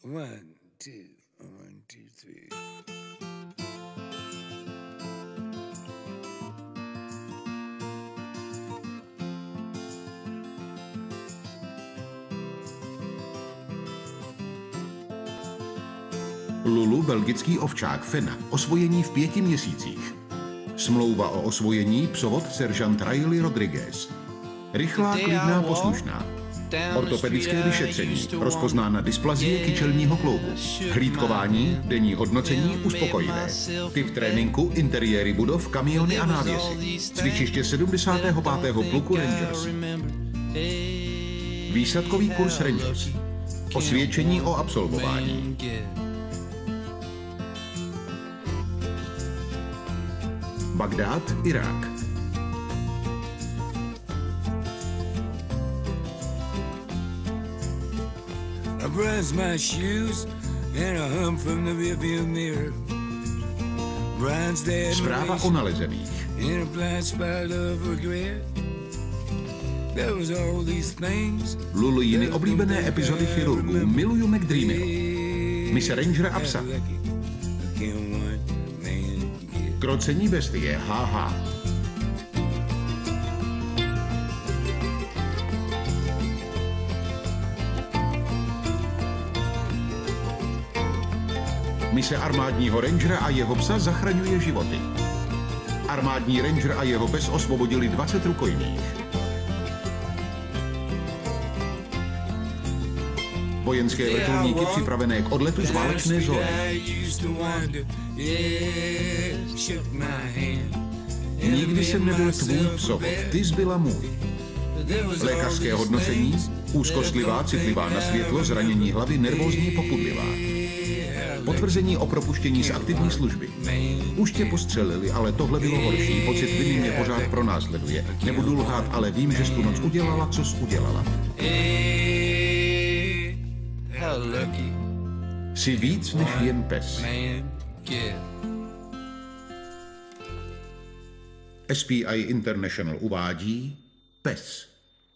One, two, 1, 2, 3. Lulu, belgický ovčák Fena, osvojení v 5 měsících. Smlouva o osvojení, psovod seržant Riley Rodriguez. Rychlá, klidná, poslušná. Ortopedické vyšetření, rozpoznána dysplazie kyčelního kloubu. Hlídkování, denní hodnocení, uspokojivé. Typ tréninku, interiéry budov, kamiony a návěsy. Cvičiště 75. pluku Rangers. Výsadkový kurz Rangers. Osvědčení o absolvování. Bagdád, Irák. I brush my shoes and I hum from the rearview mirror. Brian's dead. Zpráva o nalezených. In a blind spot of regret. There was all these things. Lulu jiný oblíbené epizody chirurgů. Miluju McDreamyho. Mise Rangera a psa. Krocení bestie, haha. Mise armádního rangera a jeho psa zachraňuje životy. Armádní ranger a jeho pes osvobodili 20 rukojmích. Vojenské vrtulníky připravené k odletu z válečné zóny. Nikdy jsem nebyl tvůj psovod, ty jsi byla můj. Lékařské hodnocení, úzkostlivá, citlivá na světlo, zranění hlavy, nervózní, popudlivá. Potvrzení o propuštění z aktivní služby. Už tě postřelili, ale tohle bylo horší, pocit viny mě pořád pronásleduje. Nebudu lhát, ale vím, že jsi tu noc udělala, co jsi udělala. Jsi víc než jen pes. SPI International uvádí pes.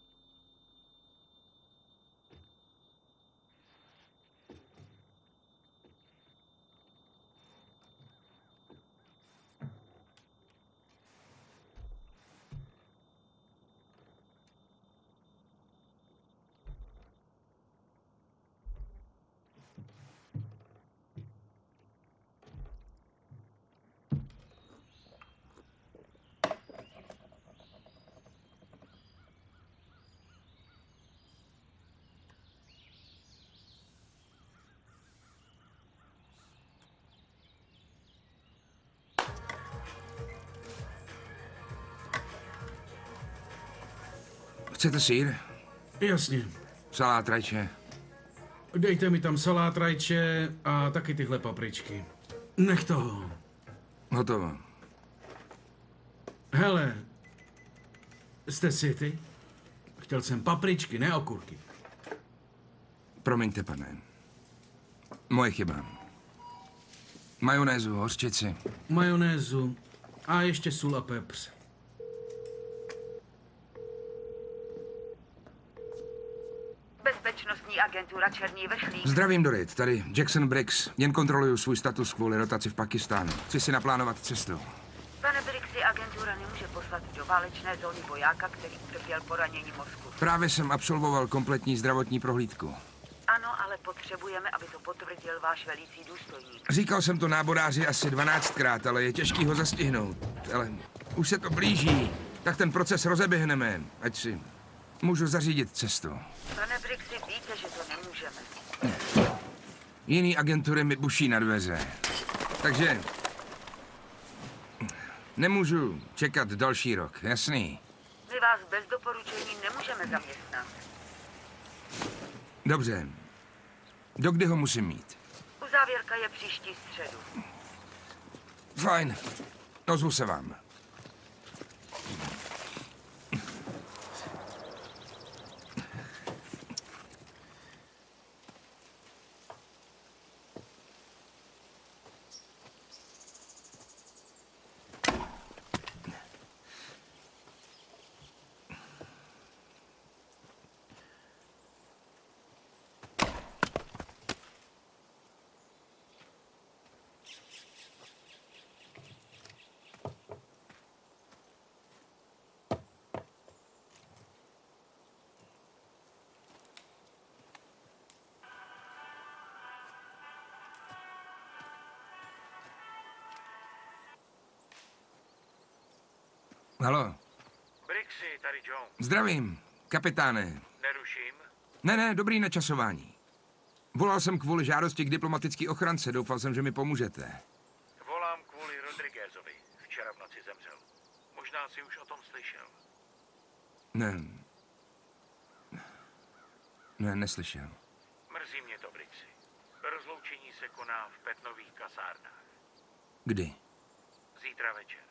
Chcete sýr? Jasně. Salát, rajče. Dejte mi tam salát, rajče a taky tyhle papričky. Nech toho. Hotovo. Hele, jste city? Chtěl jsem papričky, ne okurky. Promiňte, pane. Moje chyba. Majonézu, hořčici. Majonézu a ještě sůl a pepř. Bezpečnostní agentura Černý vrchlík. Zdravím, Dorit. Tady Jackson Briggs. Jen kontroluju svůj status kvůli rotaci v Pakistánu. Chci si naplánovat cestu. Pane Briggsi, agentura nemůže poslat do válečné zóny vojáka, který utrpěl poranění mozku. Právě jsem absolvoval kompletní zdravotní prohlídku. Ano, ale potřebujeme, aby to potvrdil váš velící důstojník. Říkal jsem to náboráři asi 12krát, ale je těžký ho zastihnout. Ale už se to blíží. Tak ten proces rozeběhneme, ať si můžu zařídit cestu. Pane Briggsi, víte, že to nemůžeme. Jiný agentury mi buší na dveře. Takže nemůžu čekat další rok, jasný? My vás bez doporučení nemůžeme zaměstnat. Dobře. Dokdy ho musím mít? Uzávěrka je příští středu. Fajn. Ozvu se vám. Halo. Brixy, tady John. Zdravím, kapitáne. Neruším? Ne, dobrý načasování. Volal jsem kvůli žádosti k diplomatické ochrance, doufal jsem, že mi pomůžete. Volám kvůli Rodriguezovi. Včera v noci zemřel. Možná si už o tom slyšel. Ne, neslyšel. Mrzí mě to, Brixy. Rozloučení se koná v Petnových kasárnách. Kdy? Zítra večer.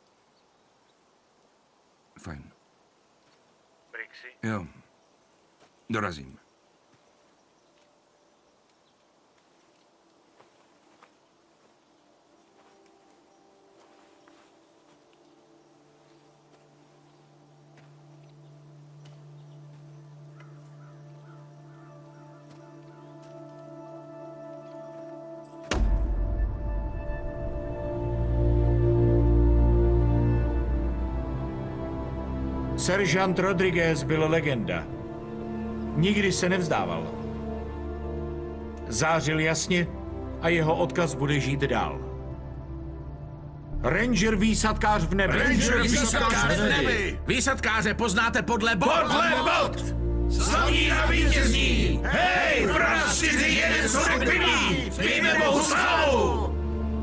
Fajn. Brixy? Jo, dorazím. Seržant Rodriguez byl legenda. Nikdy se nevzdával. Zářil jasně a jeho odkaz bude žít dál. Ranger výsadkář v nebi. Ranger výsadkář v nebi. Výsadkáře poznáte podle bod. Podle bod! Slaví a vítězní! Hej, pro nás 4-1 jsou aktivní! Zpívejme Bohu slavu!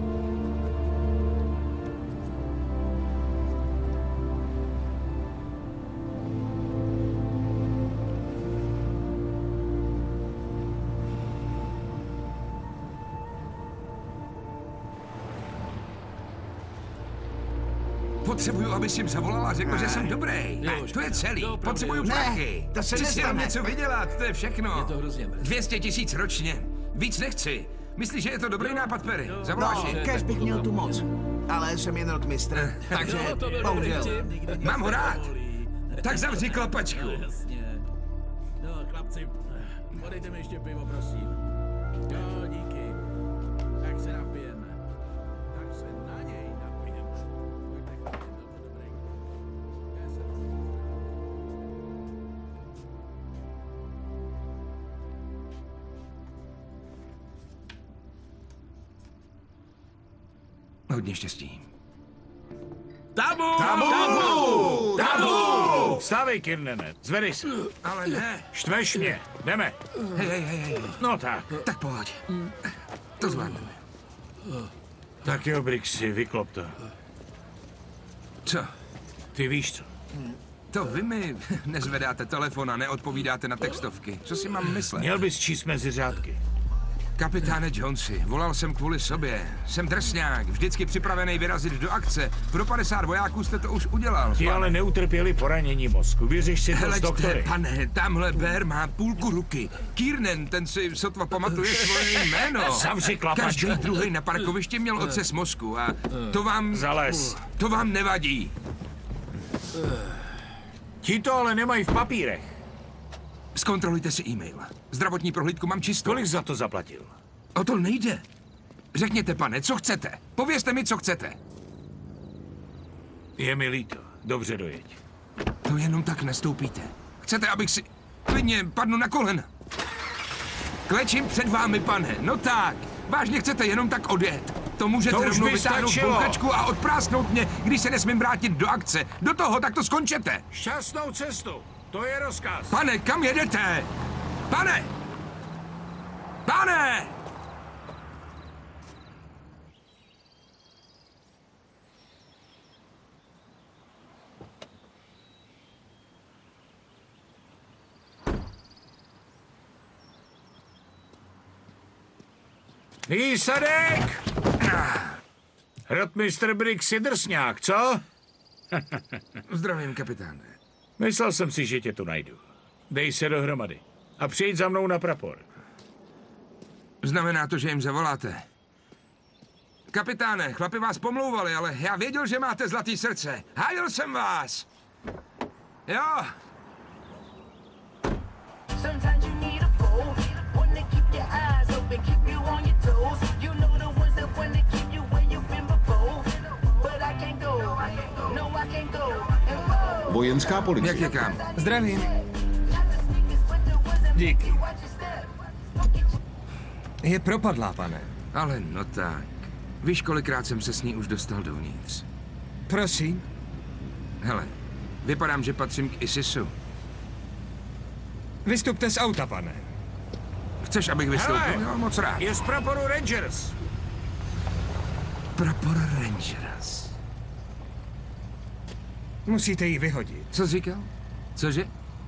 Potřebuju, abys jim zavolala a řekl, že jsem dobrý. To je celý. Potřebuju prachy. to se Chci si tam nestane. něco vydělat, to je všechno. Je to hrozně mrzí. 200 000 ročně. Víc nechci. Myslíš, že je to dobrý nápad, Perry? Zavoláš jim? Kež bych měl tu moc. Ale jsem jen rotmistr, takže bohužel. Mám ho rád. Tak zavři klapačku. Jasně. No, chlapci, podejte mi ještě pivo, prosím. Jo, díky. Tak se napijeme. Tak se na něj napijeme. Pojďte, chlapci, byl to dobrý. Já jsem... Hodně štěstí. Tabu! Vstávej, Kirnene, zvedej se. Ale ne. Štveš mě, jdeme. Hej. No tak. Tak pojď. To zvládneme. Tak jo, Brixy, vyklop to. Co? Ty víš co? To vy mi nezvedáte telefon a neodpovídáte na textovky. Co si mám myslet? Měl bys číst mezi řádky. Kapitáne Jonesi, volal jsem kvůli sobě. Jsem drsňák, vždycky připravený vyrazit do akce. Pro 50 vojáků jste to už udělal. Ti ale neutrpěli poranění mozku. Vyřeš si to s Heleďte, doktory. pane, tamhle Bear má půlku ruky. Kiernan, ten si sotva pamatuje svoje jméno. Zavři klapačku. Každý druhý na parkovišti měl otřes mozku a to vám... Zales. To vám nevadí. Ti to ale nemají v papírech. Zkontrolujte si e-mail. Zdravotní prohlídku mám čistou. Kolik za to zaplatil? O to nejde. Řekněte, pane, co chcete. Povězte mi, co chcete. Je mi líto. Dobře, dojeď. To jenom tak nestoupíte. Chcete, abych si... Klidně padnu na kolena. Klečím před vámi, pane. No tak. Vážně chcete jenom tak odjet. To můžete To už rovnou by vytáhnout stačilo. bouchačku a odprásnout mě, když se nesmím vrátit do akce. Do toho, tak to skončete. Šťastnou cestu. To je rozkaz. Pane, kam jedete? Pane! Pane! Výsadek! Rotmistr Brix je drsňák, co? Zdravím, kapitáne. Myslel jsem si, že tě tu najdu. Dej se dohromady a přijď za mnou na prapor. Znamená to, že jim zavoláte. Kapitáne, chlapi vás pomlouvali, ale já věděl, že máte zlatý srdce. Hájil jsem vás. Jo. Sometimes you need a fool, one to keep your eyes open, keep you on your toes. You know the ones that want to keep you where you've been before. But I can't go, no I can't go. Vojenská Jak policie. je kam? Zdravím. Díky. Je propadlá, pane. Ale no tak. Víš, kolikrát jsem se s ní už dostal dovnitř. Prosím. Hele, vypadám, že patřím k ISISu. Vystupte z auta, pane. Chceš, abych vystoupil? Hele, Jo, moc rád. Je z praporu Rangers. Prapor Rangers. Musíte ji vyhodit. Co jsi říkal? Cože?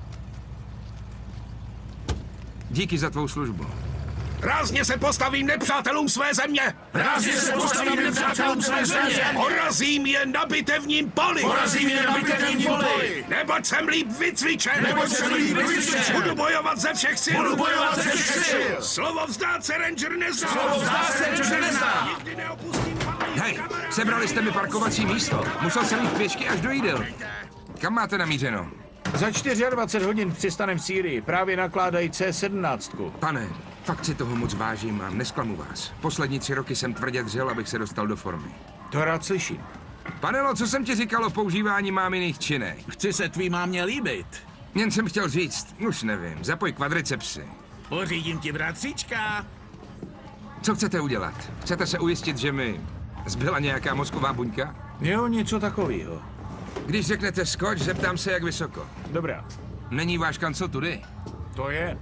Díky za tvou službu. Rázně se postavím nepřátelům své země! Rázně se postavím nepřátelům své země! Porazím je na bitevním poli! Porazím je na bitevním poli! Neboť jsem líp vycvičen! Neboť jsem líp vycvičen! Budu bojovat ze všech sil! Budu bojovat ze všech sil! Slovo vzdát se Ranger nezná! Slovo vzdát se Ranger nezná! Nikdy neopustím padlý Hej, sebrali jste mi parkovací místo. Musel jsem jít pěšky až do jídel. Kam máte namířeno? Za 24 hodin přistanem v Sýrii. Právě nakládají C-17. Pane, fakt si toho moc vážím a nesklamu vás. Poslední 3 roky jsem tvrdě dřel, abych se dostal do formy. To rád slyším. Panelo, co jsem ti říkal o používání máminých činek? Chci se tvý mámě líbit. Jen jsem chtěl říct, už nevím, zapoj kvadricepsy. Pořídím ti bratříčka. Co chcete udělat? Chcete se ujistit, že mi zbyla nějaká mozková buňka? Jo, něco takového. Když řeknete skoč, zeptám se, jak vysoko. Dobrá. Není váš kancel tudy? To je.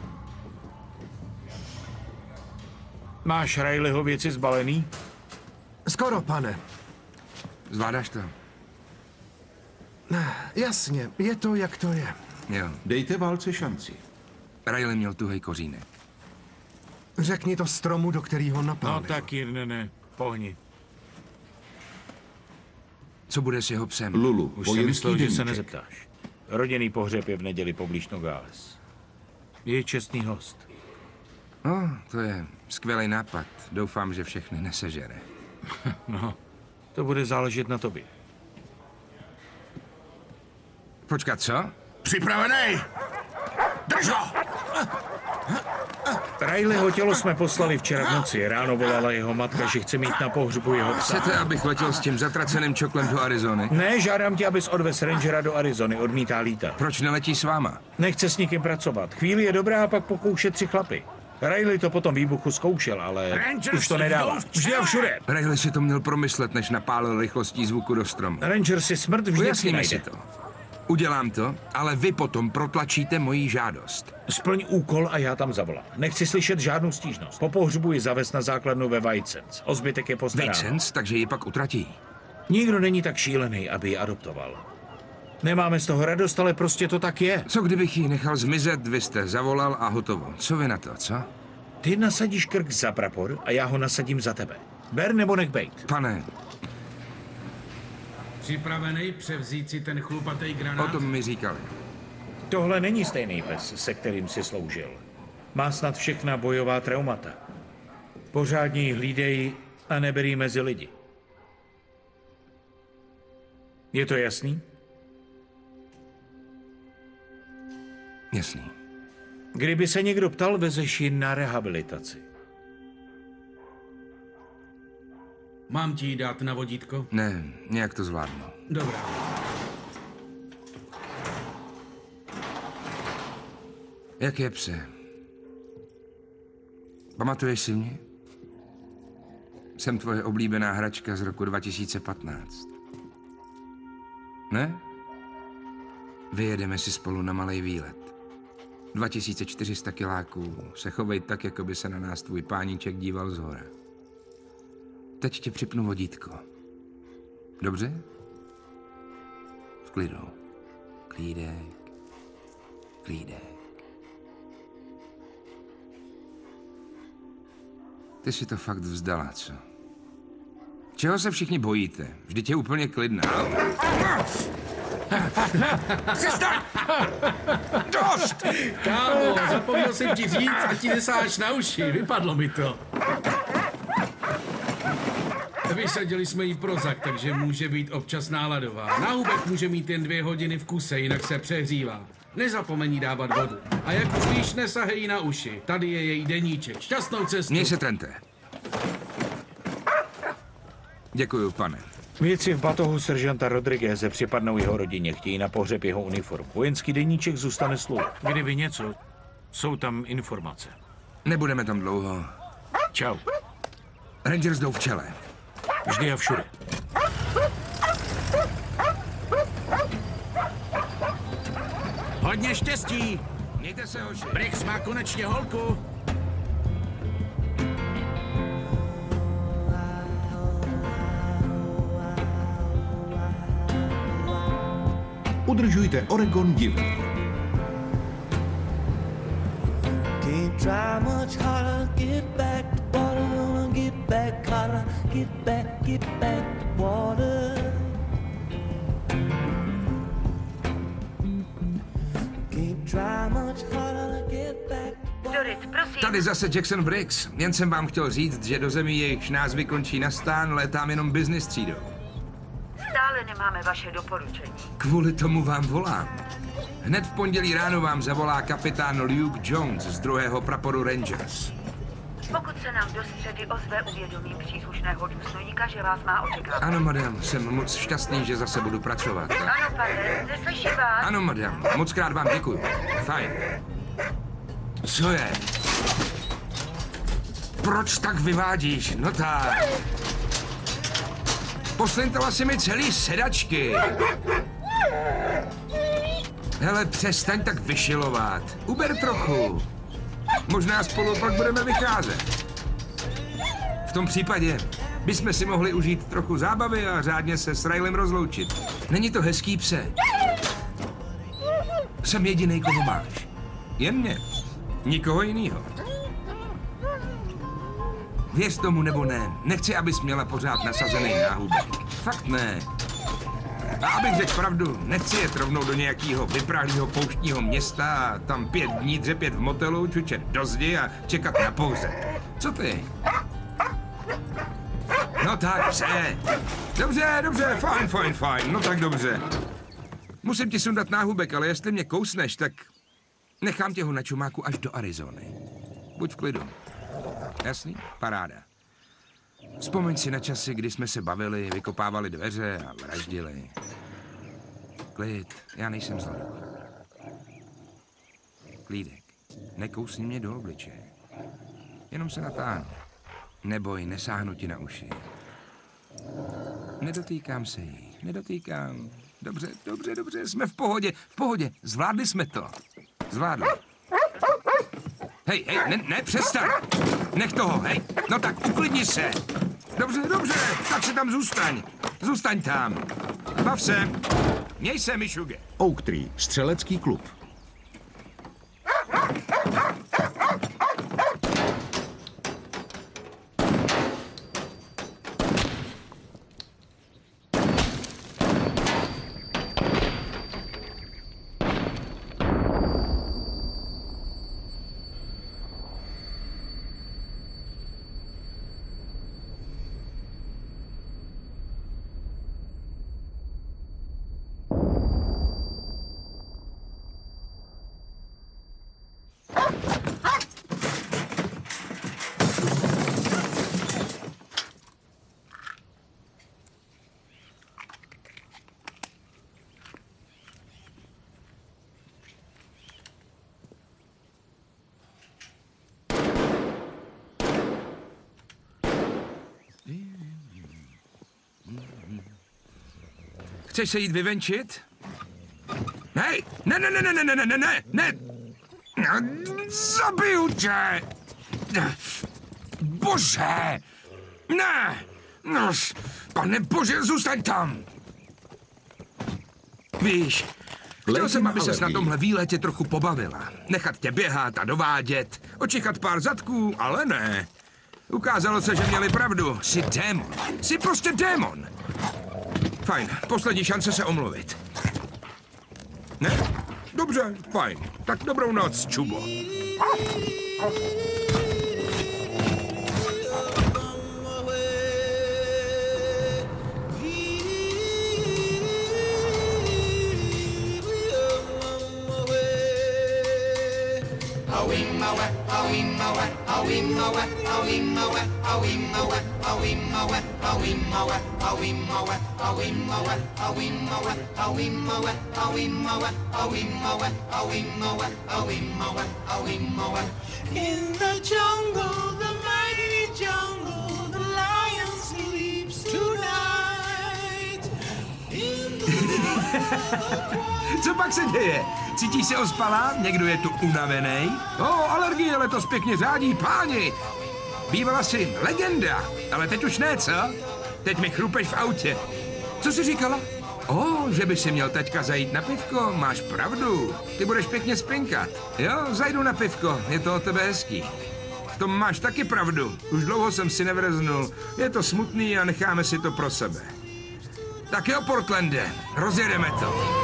Máš Rileyho věci zbalený? Skoro, pane. Zvládáš to? Jasně, je to, jak to je. Jo. Dejte válce šanci. Riley měl tuhej kořínek. Řekni to stromu, do kterého napálil. No tak, ne, pohni. Co bude s jeho psem? Lulu, Už jsem myslel, že se nezeptáš. Rodinný pohřeb je v neděli poblíž Nogales. Je čestný host. No, to je skvělý nápad. Doufám, že všechny nesežere. No, to bude záležet na tobě. Počkat, co? Připravený! Drž ho! Rileyho tělo jsme poslali včera v noci. Ráno volala jeho matka, že chce mít na pohřbu jeho psa. Chcete, abych letěl s tím zatraceným čoklem do Arizony? Ne, žádám tě, abys odvez Rangera do Arizony, odmítá lítat. Proč neletí s váma? Nechce s nikým pracovat. Chvíli je dobrá a pak pokoušet 3 chlapy. Riley to potom výbuchu zkoušel, ale Rangers už to nedává. Už jel všude. Riley si to měl promyslet, než napálil rychlostí zvuku do stromu. Ranger si smrt vždycky Ujasníme najde. si to. Udělám to, ale vy potom protlačíte moji žádost. Splň úkol a já tam zavolám. Nechci slyšet žádnou stížnost. Po pohřbu ji zavez na základnu ve Whitesens. O zbytek je postaráno. Whitesens, takže ji pak utratí. Nikdo není tak šílený, aby ji adoptoval. Nemáme z toho radost, ale prostě to tak je. Co kdybych ji nechal zmizet, vy jste zavolal a hotovo. Co vy na to, co? Ty nasadíš krk za prapor a já ho nasadím za tebe. Ber nebo nech bejt. Pane, Připravený převzít si ten chlupatý granát? o tom mi říkali. Tohle není stejný pes, se kterým si sloužil. Má snad všechna bojová traumata. Pořádně ji hlídej a neber ji mezi lidi. Je to jasný? Jasný. Kdyby se někdo ptal, vezeš ji na rehabilitaci. Mám ti ji dát na vodítko? Ne, nějak to zvládnu. Dobrá. Jak je, pse? Pamatuješ si mě? Jsem tvoje oblíbená hračka z roku 2015. Ne? Vyjedeme si spolu na malej výlet. 2400 kiláků. Se chovej tak, jako by se na nás tvůj páníček díval zhora. Teď ti připnu vodítko. Dobře? V klidu. Klídek. Klídek. Ty si to fakt vzdala, co? Čeho se všichni bojíte? Vždyť je úplně klidná. Přestaň! Dost! Kámo, zapomněl jsem ti říct, a ti nesáš na uši. Vypadlo mi to. Vysadili jsme jí Prozac, takže může být občas náladová. Náhubek může mít jen 2 hodiny v kuse, jinak se přehřívá. Nezapomeň jí dávat vodu. A jak už víš, nesahej jí na uši. Tady je její deníček. Šťastnou cestu. Měj se, Trente. Děkuju, pane. Věci v batohu seržanta Rodrigueze připadnou jeho rodině, chtějí na pohřeb jeho uniformu. Vojenský deníček zůstane slův. Kdyby něco, jsou tam informace. Nebudeme tam dlouho. Čau. Rangers jdou v čele. Vždy a všude. Hodně štěstí! Mějte se, hoši. Briggs má konečně holku. Udržujte Oregon divný. Can't try much harder, get back to water, get back harder, get back to water. Can't try much harder, get back to water. Dorit, prosím. Tady zase Jackson Briggs. Jen jsem vám chtěl říct, že do zemí, jejichž názvy končí na stán, létám jenom business třídou. Stále nemáme vaše doporučení. Kvůli tomu vám volám. Hned v pondělí ráno vám zavolá kapitán Luke Jones z 2. praporu Rangers. Pokud se nám do středy ozve, uvědomím příslušného důstojníka, že vás má očekávat. Ano, madam, jsem moc šťastný, že zase budu pracovat. Ano, pane, neslyším vás. Ano, madam, moc krát vám děkuju. Fajn. Co je? Proč tak vyvádíš? No tak. Poslintala si mi celý sedačky. Hele, přestaň tak vyšilovat. Uber trochu. Možná spolu pak budeme vycházet. V tom případě bychom si mohli užít trochu zábavy a řádně se s Rylem rozloučit. Není to hezký, pse? Jsem jedinej, koho máš. Jen mě. Nikoho jinýho. Věř tomu nebo ne, nechci, abys měla pořád nasazený náhubek. Fakt ne. A abych řekl pravdu, nechci jet rovnou do nějakého vyprahlého pouštního města a tam 5 dní dřepět v motelu, čučet do zdi a čekat na pohřeb. Co ty? No tak, pse. Dobře, fajn, no tak dobře. Musím ti sundat náhubek, ale jestli mě kousneš, tak nechám tě ho na čumáku až do Arizony. Buď v klidu. Jasný? Paráda. Vzpomeň si na časy, kdy jsme se bavili, vykopávali dveře a vraždili. Klid, já nejsem zloděj. Klídek, nekousni mě do obličeje. Jenom se natáhnu. Neboj, nesáhnu ti na uši. Nedotýkám se jí, nedotýkám. Dobře, jsme v pohodě, zvládli jsme to. Zvládli. Hej, ne, přestaň. Nech toho, hej. No tak, uklidni se. Dobře, tak se tam zůstaň. Zůstaň tam. Bav se. Měj se, Mišuge. Oak Tree, střelecký klub. Chceš se jít vyvenčit? Hej, ne! Zabiju tě! Bože! Ne! Pane Bože, zůstaň tam! Víš, chtěl jsem, aby ses na tomhle výletě trochu pobavila. Nechat tě běhat a dovádět, očichat pár zadků, ale ne. Ukázalo se, že měli pravdu. Jsi démon. Jsi prostě démon. Fajn, poslední šance se omluvit. Ne? Dobře, fajn. Tak dobrou noc, čubo. In the jungle, the mighty jungle, the lion sleeps tonight. In the Co pak se děje? Cítíš se ospalá? Někdo je tu unavený? Alergie letos pěkně řádí, páni. Bývala jsi legenda, ale teď už ne, co? Teď mi chrupeš v autě. Co jsi říkala? Že by si měl teďka zajít na pivko, máš pravdu. Ty budeš pěkně spinkat. Jo, zajdu na pivko, je to od tebe hezký. V tom máš taky pravdu. Už dlouho jsem si nevreznul. Je to smutný a necháme si to pro sebe. Tak jo, Portlande, rozjedeme to.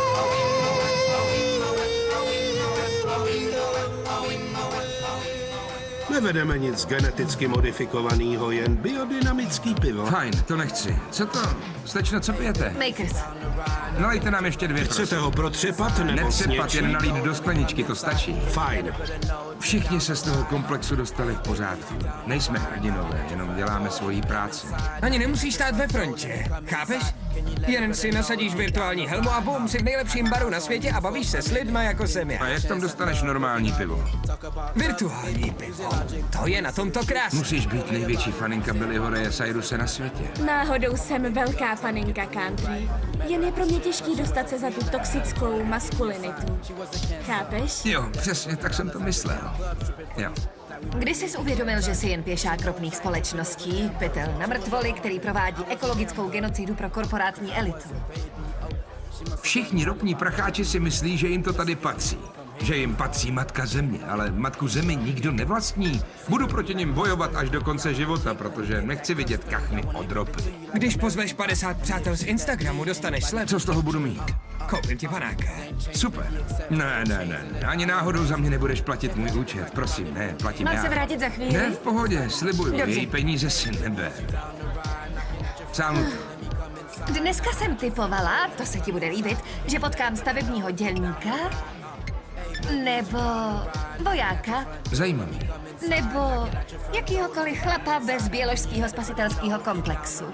Nevedeme nic geneticky modifikovaného, jen biodynamický pivo. Fajn, to nechci. Co to? Slečno, co pijete? Makers. Nalejte nám ještě 2, prosím. Chcete ho protřepat nebo netřepat, jen nalít do skleničky, to stačí. Fajn. Všichni se z toho komplexu dostali v pořádku. Nejsme hrdinové, jenom děláme svoji práci. Ani nemusíš stát ve frontě, chápeš? Jen si nasadíš virtuální helmu a bum, si v nejlepším baru na světě a bavíš se s lidma jako jsem já. A jak tam dostaneš normální pivo? Virtuální pivo. To je na tomto krásné. Musíš být největší faninka Billyho Raye Cyruse na světě. Náhodou jsem velká faninka country. Jen je pro mě těžký dostat se za tu toxickou maskulinitu. Chápeš? Jo, přesně tak jsem to myslel. Jo. Kdy jsi uvědomil, že jsi jen pěšák ropných společností, pytel na mrtvoli, který provádí ekologickou genocidu pro korporátní elitu? Všichni ropní pracháči si myslí, že jim to tady patří. Že jim patří matka země, ale matku zemi nikdo nevlastní. Budu proti nim bojovat až do konce života, protože nechci vidět kachny od ropy. Když pozveš 50 přátel z Instagramu, dostaneš slev. Co z toho budu mít? Koupím ti panáka. Super. Ne. Ani náhodou za mě nebudeš platit můj účet. Prosím, ne, platím já. Mám se vrátit za chvíli? Ne, v pohodě, slibuju. Dobře. Její peníze si neber. Sám. Dneska jsem typovala, to se ti bude líbit, že potkám stavebního dělníka, nebo vojáka, Zajímavý. nebo jakýhokoliv chlapa bez běložského spasitelského komplexu.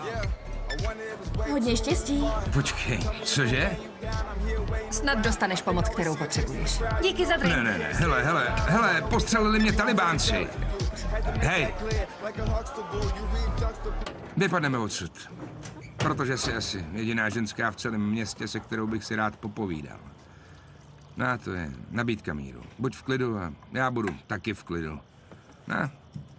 Hodně štěstí. Počkej, cože? Snad dostaneš pomoc, kterou potřebuješ. Díky za drink. Ne, hele, postřelili mě talibánci. Hej. Vypadneme odsud. Protože jsi asi jediná ženská v celém městě, se kterou bych si rád popovídal. No, to je nabídka míru. Buď v klidu a já budu taky v klidu. No.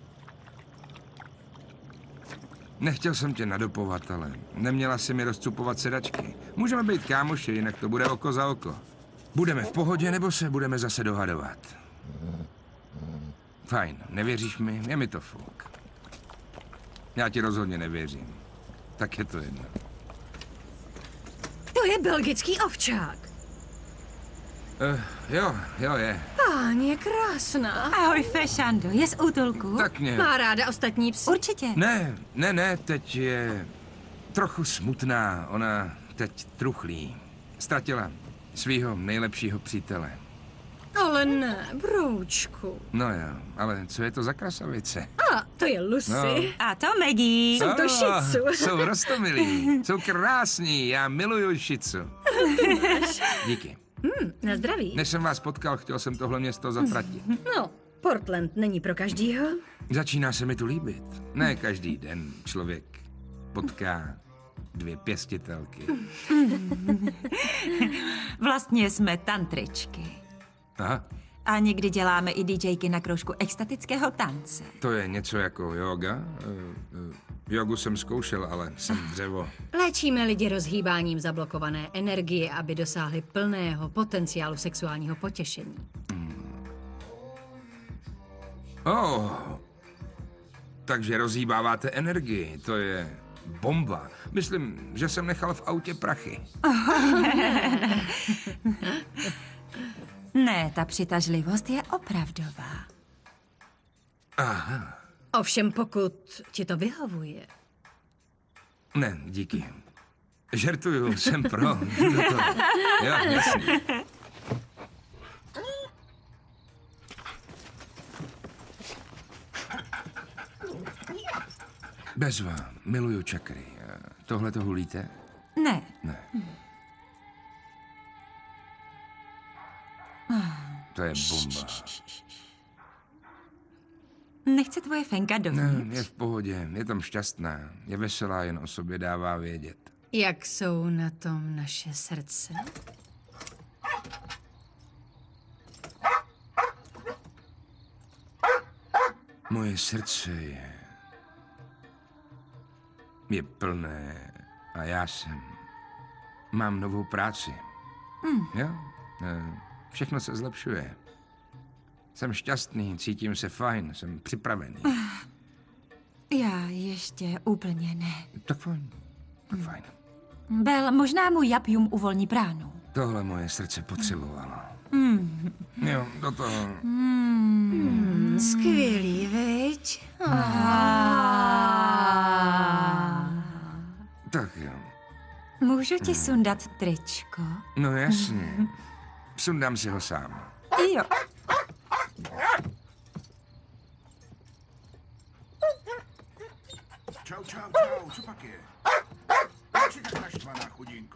Nechtěl jsem tě nadopovat, ale neměla si mi rozcupovat sedačky. Můžeme být kámoši, jinak to bude oko za oko. Budeme v pohodě, nebo se budeme zase dohadovat? Fajn, nevěříš mi? Je mi to fuk. Já ti rozhodně nevěřím. Tak je to jedno. To je belgický ovčák. Jo, je. Páně, krásná. Ahoj, Fešando, je z útulku? Tak nějak. Má ráda ostatní psy? Určitě. Ne, teď je trochu smutná. Ona teď truchlí. Ztratila svýho nejlepšího přítele. Ale ne, broučku. No jo, ale co je to za krasavice? A, to je Lucy. No. A to Maggie. Jsou to Shih Tzu. Jsou roztomilí, jsou krásní, já miluju Shih Tzu. Díky. Na zdraví. Než jsem vás potkal, chtěl jsem tohle město zatratit. No, Portland není pro každýho. Začíná se mi tu líbit. Ne každý den člověk potká 2 pěstitelky. Vlastně jsme tantričky. Aha, A někdy děláme i DJky na kroužku extatického tance. to je něco jako yoga? Jogu jsem zkoušel, ale jsem dřevo. Léčíme lidi rozhýbáním zablokované energie, aby dosáhli plného potenciálu sexuálního potěšení. Takže rozhýbáváte energii, to je bomba. Myslím, že jsem nechal v autě prachy. Ne, ta přitažlivost je opravdová. Aha. Ovšem pokud ti to vyhovuje. Ne, díky. Žertuju, jsem pro. Jo, jasně. Bezva, miluju čakry. Tohle to hulíte? Ne. Ne. To je bomba. Nechce tvoje Fenka dovnitř? Ne, je v pohodě, je tam šťastná. Je veselá, jen o sobě dává vědět. Jak jsou na tom naše srdce? Moje srdce je plné a já mám novou práci. Jo? Všechno se zlepšuje. Jsem šťastný, cítím se fajn, jsem připravený. Já ještě úplně ne. Tak fajn, tak fajn. Bel, možná mu Japium uvolní bránu. Tohle moje srdce potřebovalo. Jo, do toho. Skvělý, viď? Tak jo. Můžu ti sundat tričko? No jasně. Sundám si ho sám. Jo. Čau, co pak je? Proč jsi tak naštvaná, chudinko?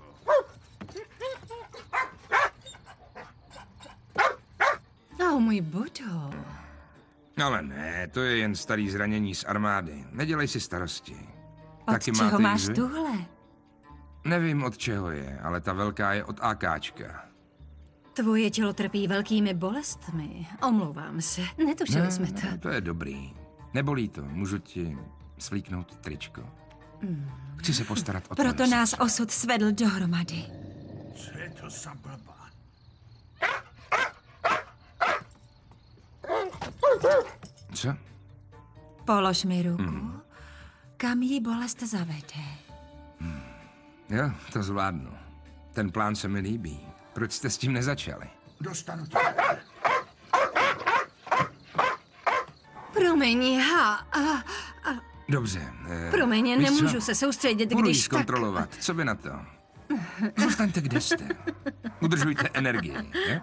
Můj Budo. Ale ne, to je jen starý zranění z armády. Nedělej si starosti. Od čeho máš jizvy? tuhle? Nevím, od čeho je, ale ta velká je od AKčka. Tvoje tělo trpí velkými bolestmi. Omlouvám se, netušili jsme to. To je dobrý. Nebolí to, můžu ti svlíknout tričko. Chci se postarat o Proto nás osud svedl dohromady. Co je to za blbá? Co? Polož mi ruku, kam jí bolest zavede. Jo, to zvládnu. Ten plán se mi líbí. Proč jste s tím nezačali? Dostanu tě. Promiň, Dobře. Promiň, nemůžu se soustředit, Budu když jí zkontrolovat. Co vy na to? Zůstaňte, kde jste. Udržujte energii, je?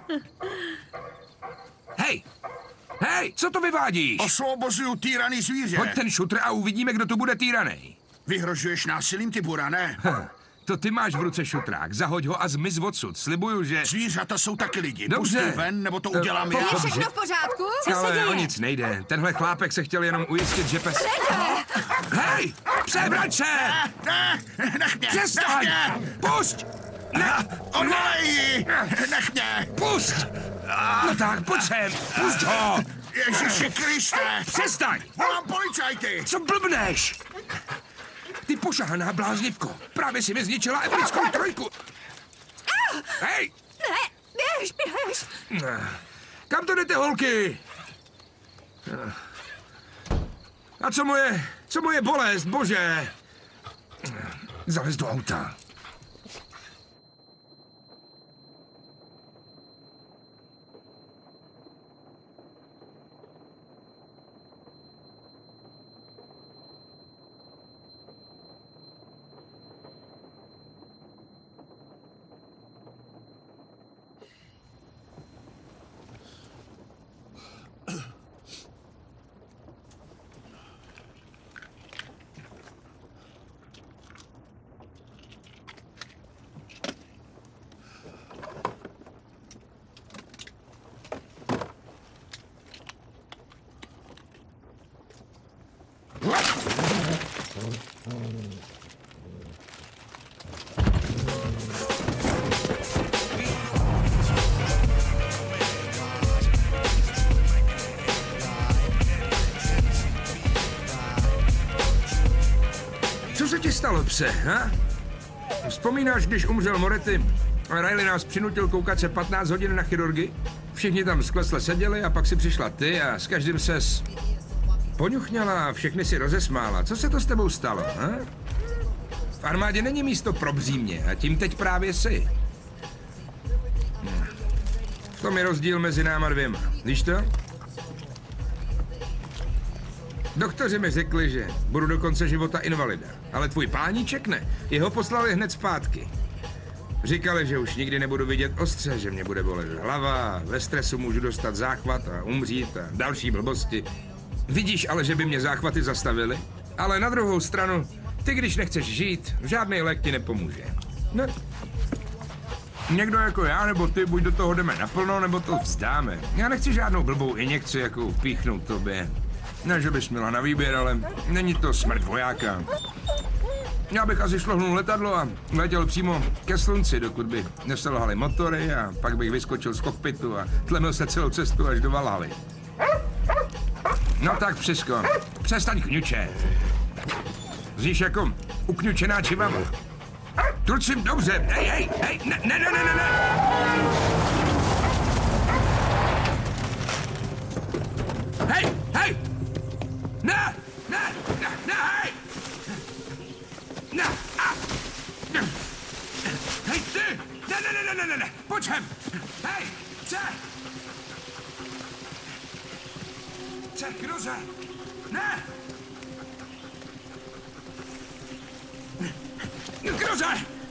Hej! Hej, co to vyvádíš? Osvobozuju týraný zvíře. Hoď ten šutr a uvidíme, kdo tu bude týranej. Vyhrožuješ násilím, ty burane? To ty máš v ruce šutrák. Zahoď ho a zmiz odsud. Slibuju, že... Zvířata jsou taky lidi. Dobře. Pustí ven, nebo to udělám já. Je všechno v pořádku? Co ale se děje? o nic nejde. Tenhle chlápek se chtěl jenom ujistit, že pes... Hej! Převrať se! Ne, nech mě! Přestaň! Nech mě! Pusť! Odvolej ji! Nech mě! Pusť! No tak, pojď sem! Pusť ho! Ježiši Kriste! Přestaň! Volám policajty! Co blbneš? Ty pošahaná bláznivko! Právě si mi zničila epickou trojku! Hej! Ne, běž! Kam to jdete, holky? A co moje bolest, bože? Zalez do auta. Co se ti stalo, pse, ha? Vzpomínáš, když umřel Moretti a Riley nás přinutil koukat se 15 hodin na chirurgii? Všichni tam sklesle seděli a pak si přišla ty a s každým ses poňuchňala a všechny si rozesmála. Co se to s tebou stalo, ha? V armádě není místo pro břímě a tím teď právě jsi. V tom je rozdíl mezi náma dvěma. Víš to? Doktoři mi řekli, že budu do konce života invalida, ale tvůj páníček ne. Jeho poslali hned zpátky. Říkali, že už nikdy nebudu vidět ostře, že mě bude bolet hlava, ve stresu můžu dostat záchvat a umřít a další blbosti. Vidíš ale, že by mě záchvaty zastavily? Ale na druhou stranu, ty když nechceš žít, žádný lék ti nepomůže. Ne. Někdo jako já nebo ty, buď do toho jdeme naplno, nebo to vzdáme. Já nechci žádnou blbou injekci, jakou píchnout tobě. Ne, že bys měla na výběr, ale není to smrt vojáka. Já bych asi šlohnul letadlo a letěl přímo ke slunci, dokud by neselhaly motory a pak bych vyskočil z kokpitu a tlemil se celou cestu až do Valhaly. No tak, Psisko, přestaň kňučet. Zníš jako ukňučená čivava. Trucím dobře, hej, ne. Hej! Ne, hej! Ne, hej, ty! Ne, pojď sem! Hej, Kruze! Ne! Kruze!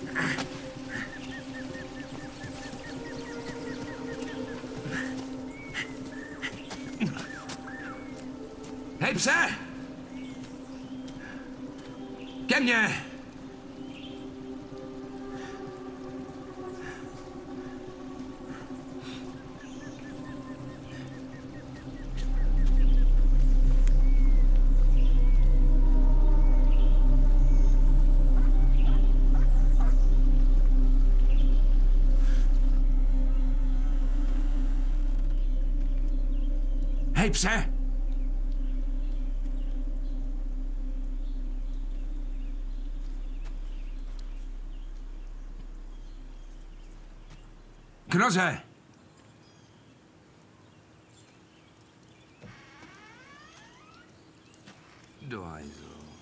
Hej, pse! Ke mně! Hej, pse! Knoze! Do hajzlu.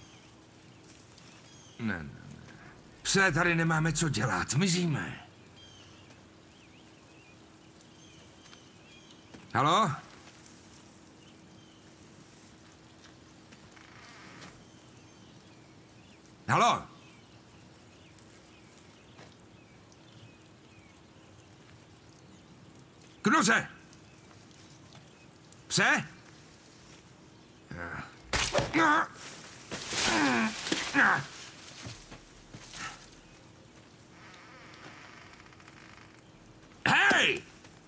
Ne. Pse, tady nemáme co dělat, mizíme. Haló? Haló? Knuze! Pse? Hej!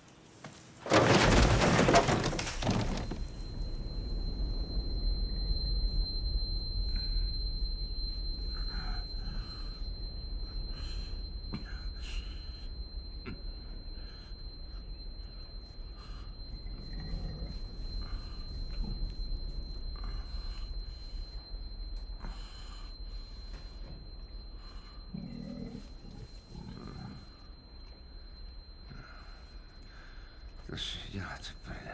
Co si dělat, prdel?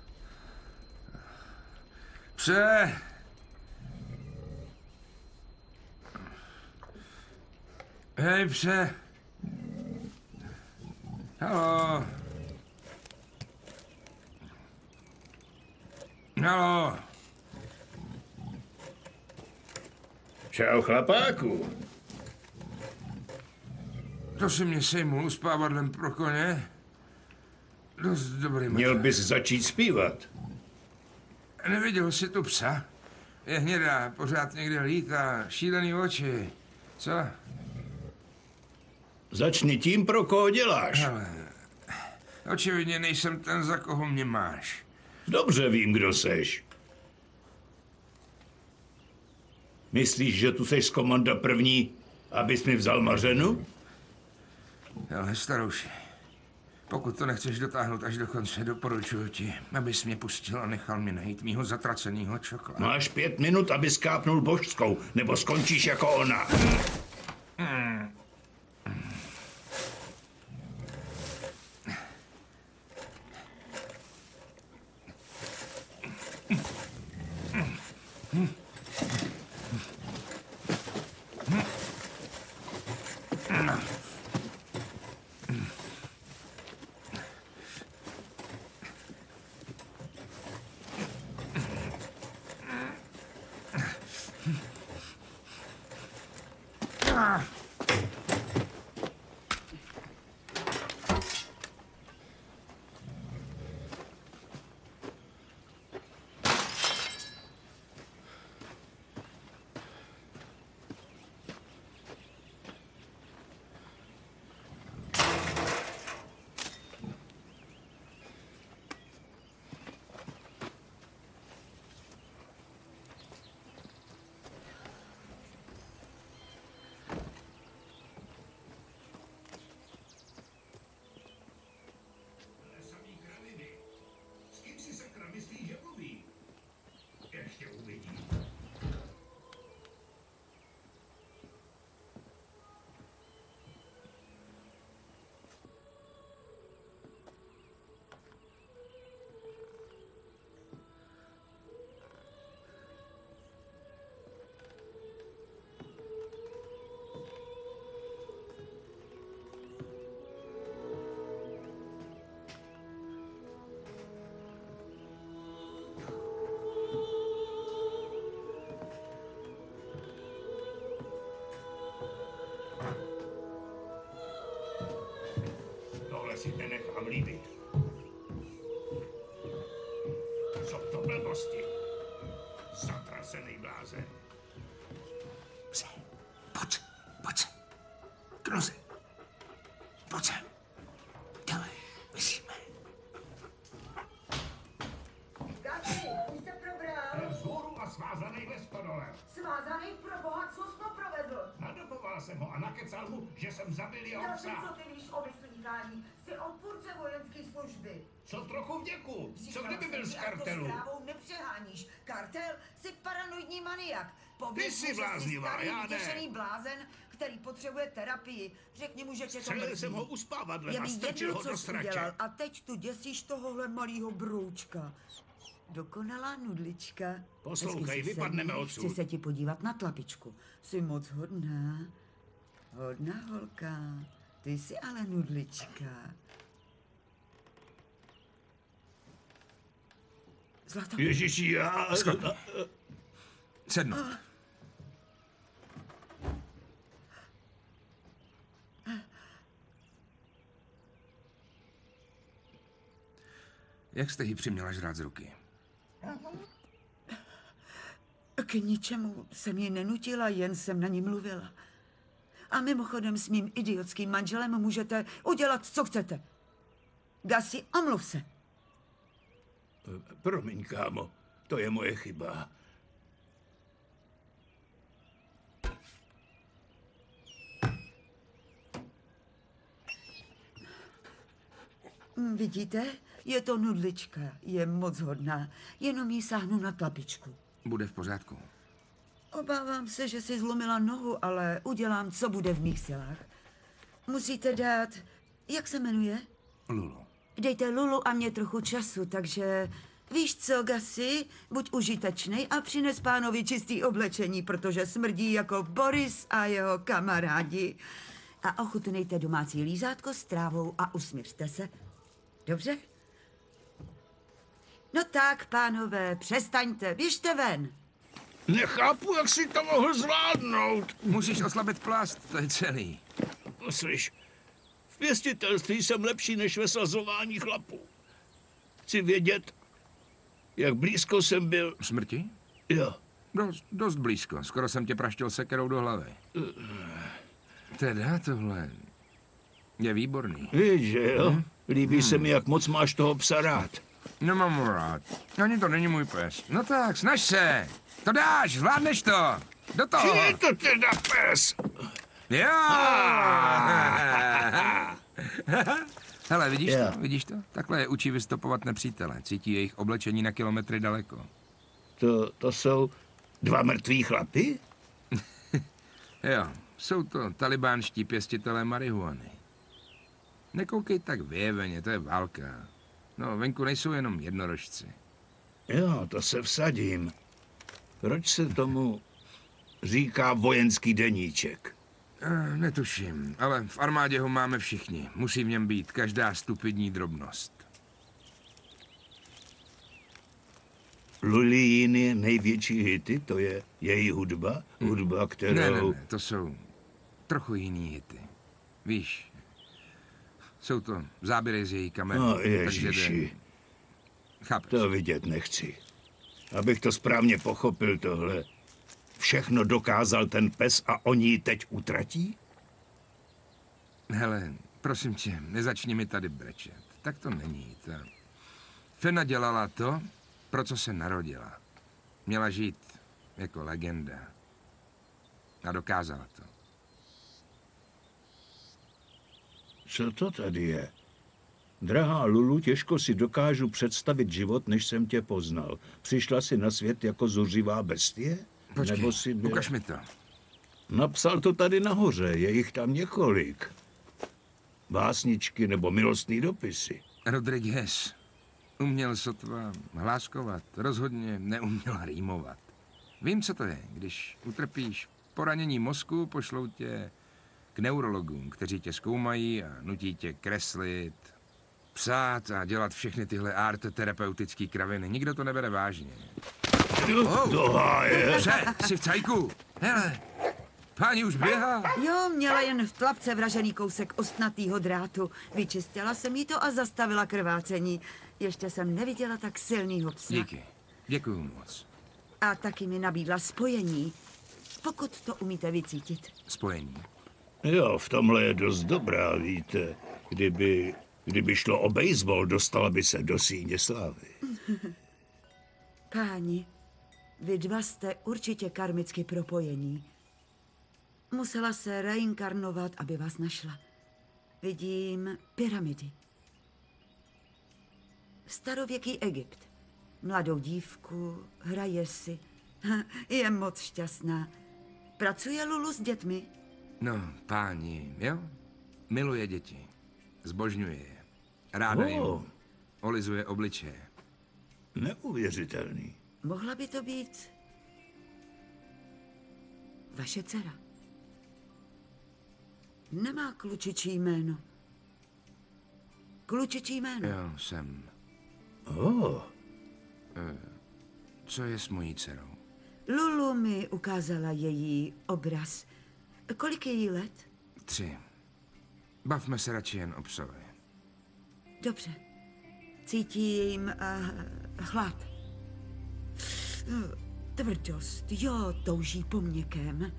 Pse! Hej, pse! Haló! Haló! Čau, chlapáku. To si mě sejmul uspávadlem pro koně? Dost dobrý. Měl bys začít zpívat. Neviděl jsi tu psa? Je hnědá, pořád někde lítá, šílený oči. Co? Začni tím, pro koho děláš. Ale očividně nejsem ten, za koho mě máš. Dobře vím, kdo seš. Myslíš, že tu seš z komanda první, abys mi vzal Mařenu? Ale starouši, pokud to nechceš dotáhnout až do konce, doporučuji ti, abys mě pustil a nechal mě najít mýho zatracenýho čokla. Máš 5 minut, aby skápnul božskou, nebo skončíš jako ona. Tohle si nenechám líbit. Co to blbosti? Zatracený blázen. Pře, pojď sem. Kroze. Pojď sem. Jdeme, myslíme. Gasi, už se probral. Vzhůru a svázanej ve stodole. Svázaný pro boha, co jsi to provedl? Nadoboval jsem ho a nakecal mu, že jsem zabil jeho Já psa. vím, co ty víš o vyslýchání. Jsi odpůrce vojenské služby. Co trochu vděku? Co Říkala kdyby jsem byl z ti, ať kartelu? to zprávou nepřeháníš. Kartel? Jsi paranoidní maniak. Ty jsi bláznivá, starý, já ne. vyděšený blázen, který potřebuje terapii. Řekni mu, že tě to Střelil mrzí. jsem ho uspávadlem Je a mi strčil jedno, ho co do jsi srače. udělal. A teď tu děsíš tohohle malýho broučka. Dokonalá nudlička. Poslouchej, Hezky si vypadneme sedni, odsud. Chci se ti podívat na tlapičku. Jsi moc hodná. Hodná holka. Ty jsi ale nudlička. Zlato. Ježiši, já... Sednout. Jak jste ji přiměla žrát z ruky? K ničemu jsem ji nenutila, jen jsem na ní mluvila. A mimochodem s mým idiotským manželem můžete udělat, co chcete. Gasi, omluv se. Promiň, kámo, to je moje chyba. Vidíte? Je to nudlička, je moc hodná. Jenom jí sáhnu na tlapičku. Bude v pořádku. Obávám se, že si zlomila nohu, ale udělám, co bude v mých silách. Musíte dát... Jak se jmenuje? Lulu. Dejte Lulu a mě trochu času, takže... Víš co, Gasi? Buď užitečnej a přines pánovi čistý oblečení, protože smrdí jako Boris a jeho kamarádi. A ochutnejte domácí lízátko s trávou a usmiřte se. Dobře? No tak, pánové, přestaňte, běžte ven. Nechápu, jak si to mohl zvládnout. Musíš oslabit plast, to je celý. Slyš, v pěstitelství jsem lepší než ve sazování chlapů. Chci vědět, jak blízko jsem byl... Smrti? Jo. Dost blízko. Skoro jsem tě praštil sekerou do hlavy. Teda tohle je výborný. Víš, že jo? Líbí se mi, jak moc máš toho psa rád. Nemám ho rád. Ani to není můj pes. No tak, snaž se. To dáš, zvládneš to. Do toho. Čí je to teda pes? Jo. Hele, vidíš to? Takhle je učí vystopovat nepřítele. Cítí jejich oblečení na kilometry daleko. To jsou 2 mrtví chlapy? Jo, jsou to talibánští pěstitelé marihuany. Nekoukej tak vyjeveně, to je válka. No, venku nejsou jenom jednorožci. Jo, to se vsadím. Proč se tomu říká vojenský deníček? Netuším, ale v armádě ho máme všichni. Musí v něm být každá stupidní drobnost. Lullyiny největší hity, to je její hudba? Hudba, kterou... Ne, to jsou trochu jiný hity. Víš, jsou to záběry z její kamery. No, ježiši. Chápeš? To vidět nechci. Abych to správně pochopil tohle. Všechno dokázal ten pes a oni ji teď utratí? Hele, prosím tě, nezačni mi tady brečet. Tak to není. Fena dělala to, pro co se narodila. Měla žít jako legenda. A dokázala to. Co to tady je? Drahá Lulu, těžko si dokážu představit život, než jsem tě poznal. Přišla si na svět jako zuřivá bestie? Počkej, Nebo si byl... ukaž mi to. Napsal to tady nahoře, je jich tam několik. Básničky nebo milostný dopisy. Rodriguez uměl sotva hláskovat, rozhodně neuměl rýmovat. Vím, co to je. Když utrpíš poranění mozku, pošlou tě k neurologům, kteří tě zkoumají a nutí tě kreslit, psát a dělat všechny tyhle art-terapeutické kraviny. Nikdo to nebere vážně. To je. Dobře, jsi v cajku. Hele, Páni už běhá. Jo, měla jen v tlapce vražený kousek ostnatýho drátu. Vyčistila jsem jí to a zastavila krvácení. Ještě jsem neviděla tak silnýho psa. Díky. Děkuju moc. A taky mi nabídla spojení, pokud to umíte vycítit. Spojení? Jo, v tomhle je dost dobrá, víte. Kdyby šlo o baseball, dostala by se do síně slávy. Páni, vy dva jste určitě karmicky propojení. Musela se reinkarnovat, aby vás našla. Vidím pyramidy. Starověký Egypt. Mladou dívku, hraje si. Je moc šťastná. Pracuje Lulu s dětmi? No, páni, jo? Miluje děti. Zbožňuje je. Ráda jim olizuje obličeje. Neuvěřitelný. Mohla by to být vaše dcera. Nemá klučičí jméno. Klučičí jméno. Jo, jsem. Co je s mojí dcerou? Lulu mi ukázala její obraz. Kolik je jí let? 3. Bavme se radši jen o psovi. Dobře. Cítím chlad. Tvrdost. Jo, touží po měkkém.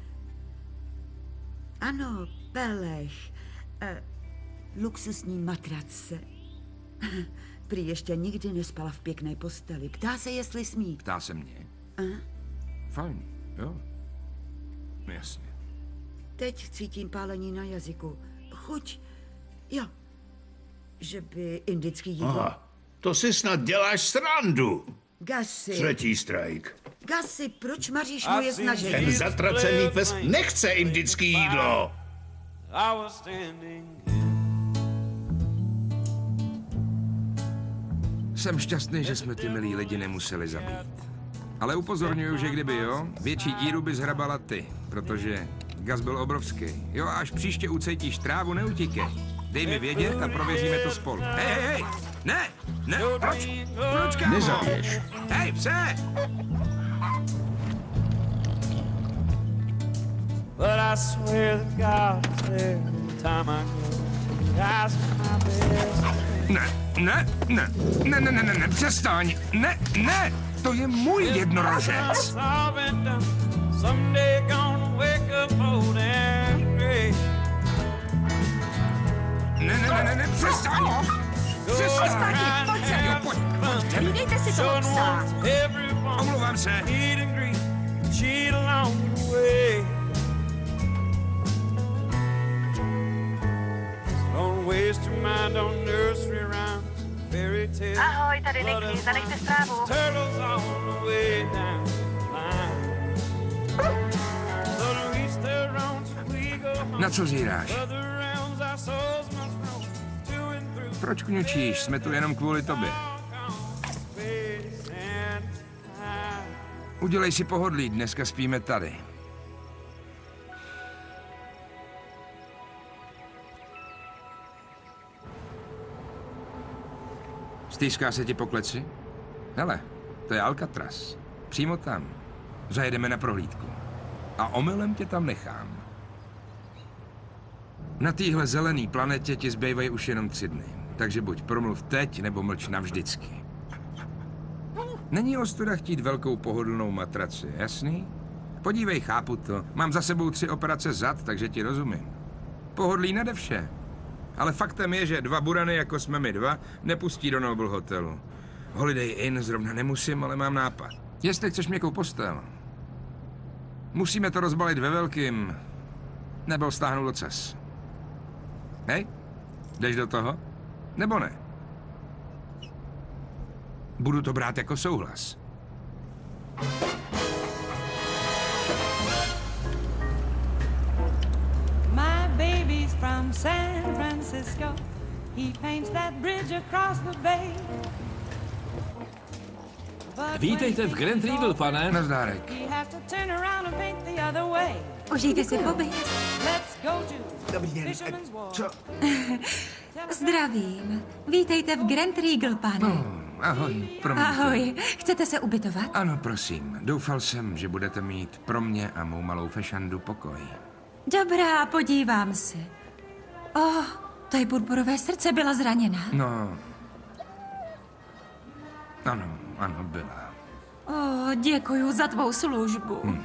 Ano, pelech. Luxusní matrace. Prý ještě nikdy nespala v pěkné posteli. Ptá se, jestli smí. Ptá se mě? Fajn, jo. Jasně. Teď cítím pálení na jazyku. Chuť. Jo. Že by indický jídlo... Aha, to si snad děláš srandu. Gusy. 3. strike. Gusy, proč maříš moje snažení? Ten zatracený pes nechce indický jídlo. Jsem šťastný, že jsme ty milí lidi nemuseli zabít. Ale upozorňuju, že kdyby jo, větší díru by zhrabala ty, protože Gus byl obrovský. Jo, až příště ucejtíš trávu, neutíkej. Dej mi vědět a prověříme to spolu. Hej! Ne! Proč, kámo? Nezabiješ. Hej, pse! But I swear that God is there every time I go. Ask my best. Ne, přestaň! Ne! To je můj jednorožec! Someday gonna wake up old and gray. Ne, přestaň! Zpátky, pojď se! Jo, pojď. Hlídejte si toho psa! Omlouvám se. Ahoj, tady Nicky, zanechte zprávu. Na co zíráš? Proč kňučíš? Jsme tu jenom kvůli tobě. Udělej si pohodlí, dneska spíme tady. Stýská se ti po kleci? Hele, to je Alcatraz. Přímo tam. Zajedeme na prohlídku. A omylem tě tam nechám. Na téhle zelený planetě ti zbývají už jenom 3 dny. Takže buď promluv teď, nebo mlč navždycky. Není ostuda chtít velkou pohodlnou matraci, jasný? Podívej, chápu to. Mám za sebou 3 operace zad, takže ti rozumím. Pohodlí nade vše. Ale faktem je, že 2 burany, jako jsme my 2, nepustí do Noble hotelu. Holiday Inn zrovna nemusím, ale mám nápad. Jestli chceš měkkou postel, musíme to rozbalit ve velkým, nebo stáhnout ocas. Hej? Jdeš do toho? Nebo ne? Budu to brát jako souhlas. My baby's from San Francisco. He paints that bridge across the bay. Vítejte v Grand Regal, pane. Nazdárek. Užijte si pobyt. Dobrý den. Co? Zdravím. Vítejte v Grand Regal, pane. Ahoj, promiňte. Ahoj, chcete se ubytovat? Ano, prosím. Doufal jsem, že budete mít pro mě a mou malou fešandu pokoj. Dobrá, podívám se. To je purpurové srdce, byla zraněna? No... Ano, byla. Děkuju za tvou službu.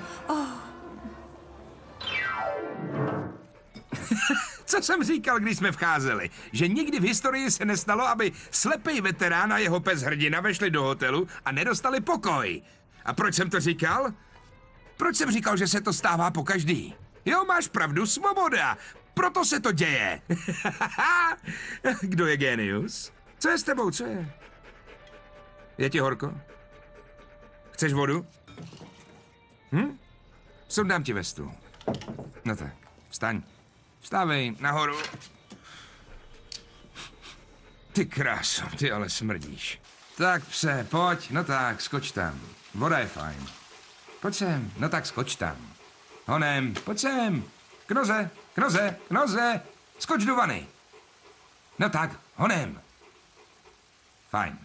Co jsem říkal, když jsme vcházeli? Že nikdy v historii se nestalo, aby slepý veterán a jeho pes hrdina vešli do hotelu a nedostali pokoj. A proč jsem to říkal? Proč jsem říkal, že se to stává pokaždý? Jo, máš pravdu, svoboda. Proto se to děje. Kdo je génius? Co je s tebou, co je? Je ti horko? Chceš vodu? Sundám ti vestu. No tak, vstaň. Vstávej, nahoru. Ty kráso, ty ale smrdíš. Tak pse, pojď, no tak, skoč tam. Voda je fajn. Pojď sem, no tak skoč tam. Honem, pojď sem. K noze, skoč do vany. No tak, honem. Fajn.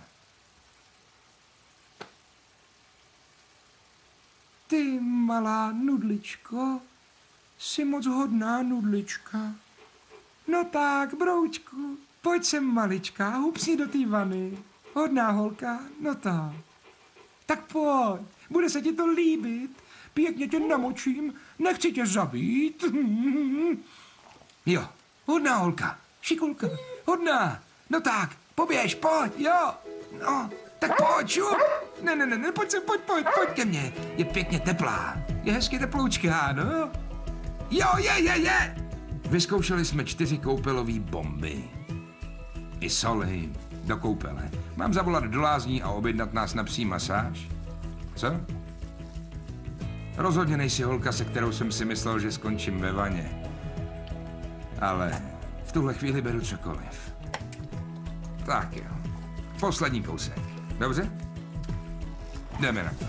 Ty malá nudličko, jsi moc hodná nudlička. No tak, broučku, pojď sem malička, hupsni do té vany. Hodná holka, no tak. Tak pojď, bude se ti to líbit. Pěkně tě namočím, nechci tě zabít. Jo, hodná holka, šikulka, hodná. No tak, poběž, pojď, jo. No, tak pojď, šup. Ne, pojď sem, pojď ke mně. Je pěkně teplá, je hezky teploučká, no. Jo, je. Vyzkoušeli jsme 4 koupelové bomby. I soli do koupele. Mám zavolat do lázní a objednat nás na psí masáž? Co? Rozhodně nejsi holka, se kterou jsem si myslel, že skončím ve vaně. Ale v tuhle chvíli beru cokoliv. Tak jo. Poslední kousek. Dobře? Jdeme na to.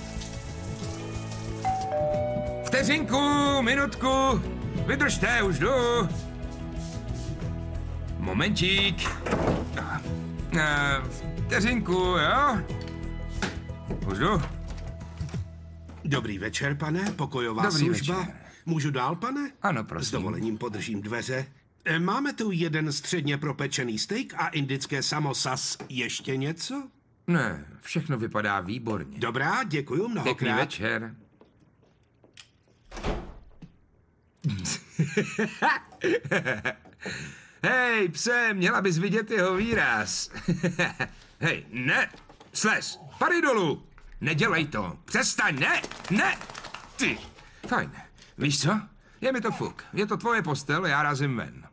Vteřinku, minutku. Vydržte, už jdu. Momentík. Vteřinku, jo? Už jdu. Dobrý večer, pane, pokojová Dobrý služba. večer. Můžu dál, pane? Ano, prosím. S dovolením podržím dveře. Máme tu jeden středně propečený steak a indické samosas. Ještě něco? Ne, všechno vypadá výborně. Dobrá, děkuju mnohokrát. Pěkný večer. Hej, pse, měla bys vidět jeho výraz. Hej, ne, slez, padej dolů. Nedělej to, přestaň, ne. Ty, fajn, víš co? Je mi to fuk, je to tvoje postel, já razím ven.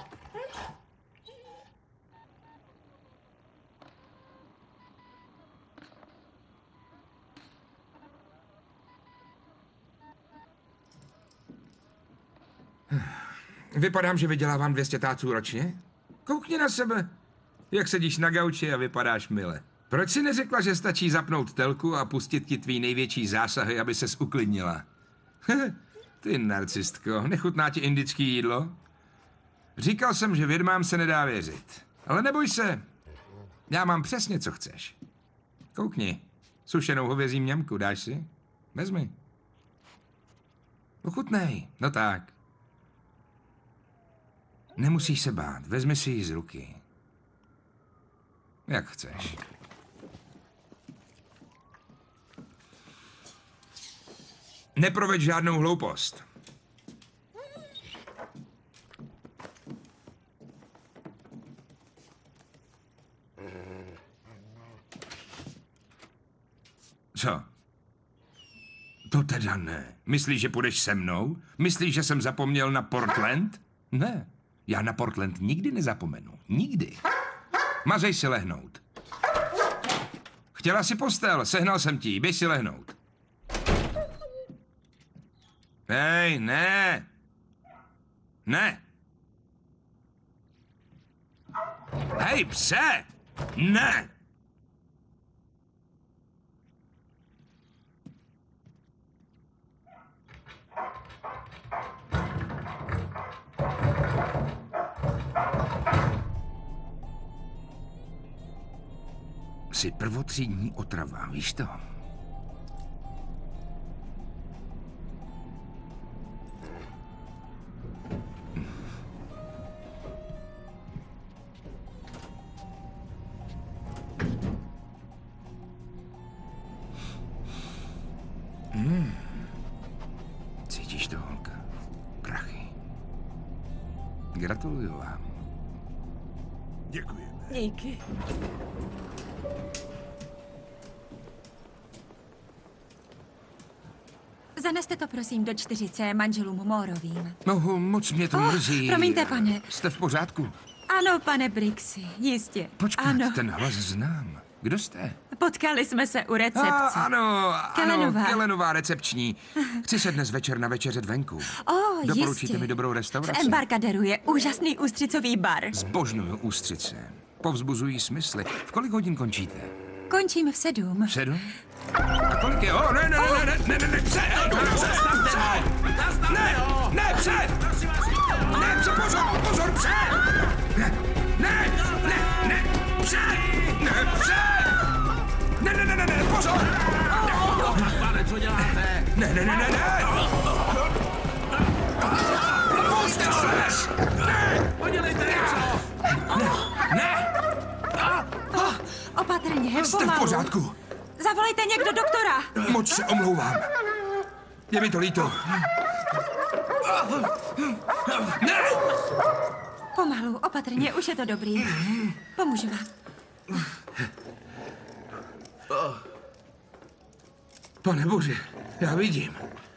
Vypadám, že vydělávám 200 táců ročně? Koukni na sebe. Jak sedíš na gauči a vypadáš mile. Proč si neřekla, že stačí zapnout telku a pustit ti tvý největší zásahy, aby ses uklidnila? Ty narcistko, nechutná ti indický jídlo? Říkal jsem, že vědmám se nedá věřit. Ale neboj se. Já mám přesně, co chceš. Koukni. Sušenou hovězí mňamku, dáš si? Vezmi. Ochutnej. No tak. Nemusíš se bát, vezmi si ji z ruky. Jak chceš. Neproveď žádnou hloupost. Co? To teda ne. Myslíš, že půjdeš se mnou? Myslíš, že jsem zapomněl na Portland? Ne. Já na Portland nikdy nezapomenu. Nikdy. Mazej si lehnout. Chtěla si postel, sehnal jsem ti, běž si lehnout. Hej, ne. Ne. Hej, pse! Ne! Jsi prvotřídní otrava, víš to? Cítíš to, holka? Prachy. Gratuluju vám. Děkuji. Díky. Zaneste to prosím do 4C manželům Moorovým. No, moc mě to mrzí. Promiňte, pane. Jste v pořádku? Ano, pane Brixy, jistě. Počkat, ano. ten hlas znám. Kdo jste? Potkali jsme se u recepce. Ano, Kelenová. Kelenová recepční. Chci se dnes večer navečeřet venku. Doporučíte jistě. mi dobrou V restauraci? Embarcaderu je úžasný ústřicový bar. Zbožňuju ústřice. Povzbuzují smysly. V kolik hodin končíte? Končím v 7. V 7? A kolik je? Ne, pozor, pře! Ne, pozor! Pane, co děláte? Ne! Pusťte se! Podělejte něco! Ne! Opatrně, Jste v pořádku? Zavolejte někdo doktora. Moc se omlouvám. Je mi to líto. Ne! Pomalu, opatrně, už je to dobrý. Pomůžu vám. Pane Bože, já vidím.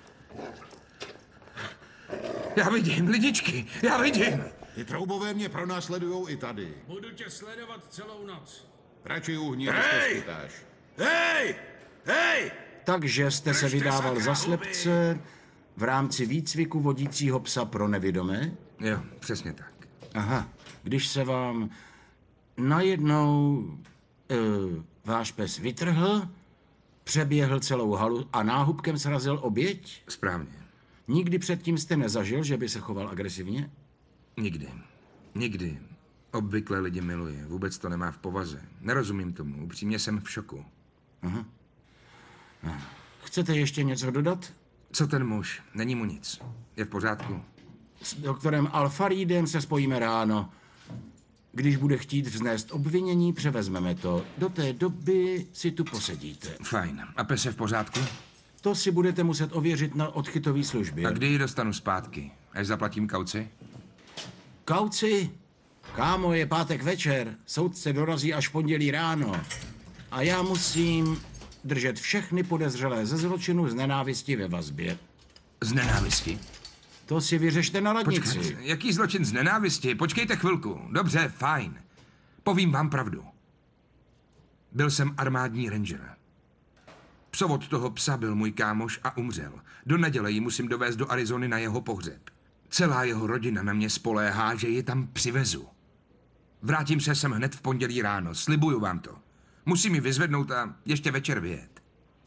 Lidičky, já vidím. Ty troubové mě pronásledujou i tady. Budu tě sledovat celou noc. Radši uhni, než to schytáš. Hej! Takže jste se vydával za slepce v rámci výcviku vodícího psa pro nevidomé? Jo, přesně tak. Aha, když se vám najednou váš pes vytrhl, přeběhl celou halu a náhubkem srazil oběť? Správně. Nikdy předtím jste nezažil, že by se choval agresivně? Nikdy. Obvykle lidi miluje, vůbec to nemá v povaze. Nerozumím tomu, upřímně jsem v šoku. Aha. Chcete ještě něco dodat? Co ten muž? Není mu nic. Je v pořádku. S doktorem Alfaridem se spojíme ráno. Když bude chtít vznést obvinění, převezmeme to. Do té doby si tu posedíte. Fajn. A pes je v pořádku? To si budete muset ověřit na odchytové službě. A kdy ji dostanu zpátky? Až zaplatím kauci? Kauci? Kámo, je pátek večer. Soudce dorazí až v pondělí ráno. A já musím držet všechny podezřelé ze zločinu z nenávisti ve vazbě. Z nenávisti? To si vyřešte na radnici. Počkat, jaký zločin z nenávisti? Počkejte chvilku. Dobře, fajn. Povím vám pravdu. Byl jsem armádní ranger. Psovod toho psa byl můj kámoš a umřel. Do neděle ji musím dovést do Arizony na jeho pohřeb. Celá jeho rodina na mě spoléhá, že ji tam přivezu. Vrátím se sem hned v pondělí ráno, slibuju vám to. Musím ji vyzvednout a ještě večer vyjet.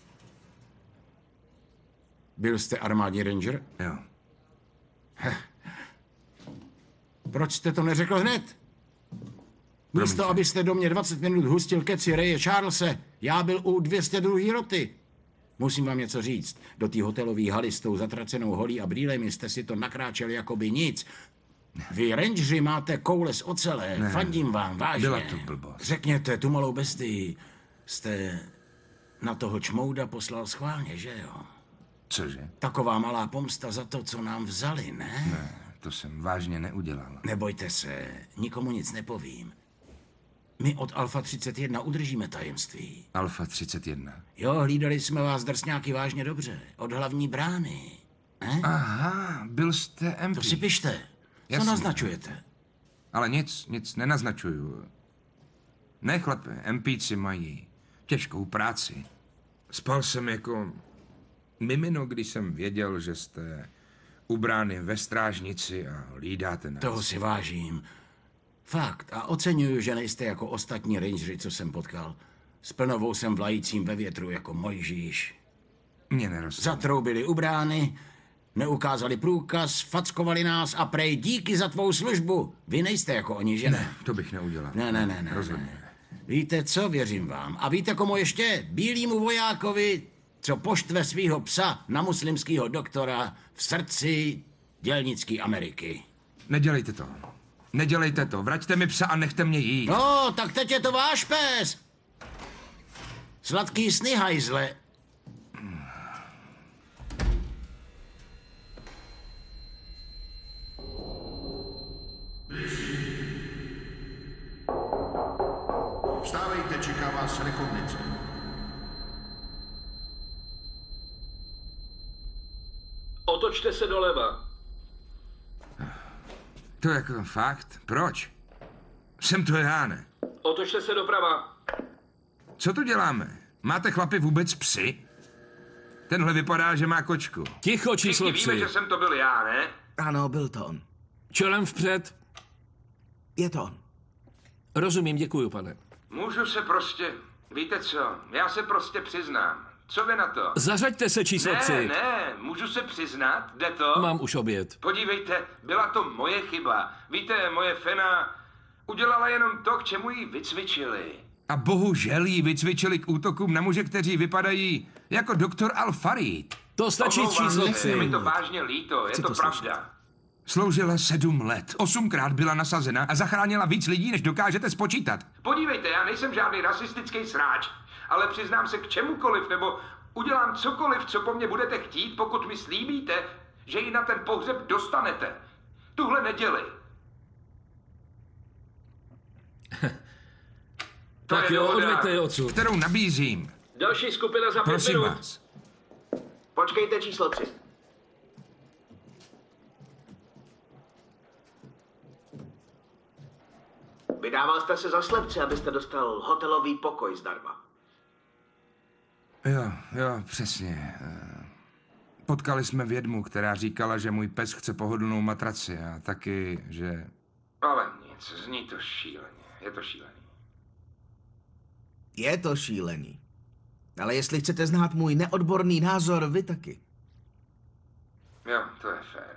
Byl jste armádní ranger? Jo. Proč jste to neřekl hned? Místo, abyste do mě 20 minut hustil keci Raye Charlese, já byl u 202. roty. Musím vám něco říct. Do té hotelové haly s tou zatracenou holí a brýlemi jste si to nakráčeli jako by nic. Vy rangeři máte koule z ocele. Ne. Fandím vám, vážně. Byla to blbost. Řekněte, tu malou bestii jste na toho čmouda poslal schválně, že jo? Cože? Taková malá pomsta za to, co nám vzali, ne? Ne, to jsem vážně neudělal. Nebojte se, nikomu nic nepovím. My od Alfa 31 udržíme tajemství. Alfa 31. Jo, hlídali jsme vás drsňáky vážně dobře. Od hlavní brány. Aha, byl jste MP. To si pište. Co Jasně. naznačujete? Ale nic nenaznačuju. Ne, chlape, MPci mají těžkou práci. Spal jsem jako mimino, když jsem věděl, že jste u brány ve strážnici a hlídáte nás. Toho si vážím. Fakt. A oceňuju, že nejste jako ostatní rangeři, co jsem potkal. S plnovou jsem vlajícím ve větru jako Mojžíš. Mě neroste. Zatroubili u brány, neukázali průkaz, fackovali nás a prej díky za tvou službu. Vy nejste jako oni, že ne? To bych neudělal. Ne. Rozhodně. Víte co, věřím vám. A víte komu ještě? Bílýmu vojákovi, co poštve svýho psa na muslimského doktora v srdci dělnické Ameriky. Nedělejte to. Nedělejte to. Vraťte mi psa a nechte mě jít. No, tak teď je to váš pes. Sladký sny, hajzle. Vstávejte, čeká vás rekognice. Otočte se doleva. To jako fakt? Proč? Jsem to já, ne? Otočte se doprava. Co tu děláme? Máte chlapi vůbec psy? Tenhle vypadá, že má kočku. Ticho, číslo 3. Víme, že jsem to byl já, ne? Ano, byl to on. Čelem vpřed. Je to on. Rozumím, děkuju, pane. Můžu se prostě... Víte co? Já se prostě přiznám. Co vy na to? Zařaďte se, číslo 3. Ne, můžu se přiznat? Jde to? Mám už oběd. Podívejte, byla to moje chyba. Víte, moje Fena udělala jenom to, k čemu ji vycvičili. A bohužel ji vycvičili k útokům na muže, kteří vypadají jako doktor Al-Farid. To stačí, číslo 3. Je mi to vážně líto, je to pravda. Sloužila 7 let, 8krát byla nasazena a zachránila víc lidí, než dokážete spočítat. Podívejte, já nejsem žádný rasistický sráč, ale přiznám se k čemukoliv, nebo udělám cokoliv, co po mně budete chtít, pokud mi slíbíte, že ji na ten pohřeb dostanete. Tuhle neděli. Tak jo, odveďte odsud. Kterou nabízím. Další skupina za 5 Prosím minut. vás. Počkejte, číslo 3. Vydával jste se za slepce, abyste dostal hotelový pokoj zdarma. Jo, přesně. Potkali jsme vědmu, která říkala, že můj pes chce pohodlnou matraci a taky, že... Ale nic, zní to šíleně. Je to šílený. Je to šílený. Ale jestli chcete znát můj neodborný názor, vy taky. Jo, to je fér.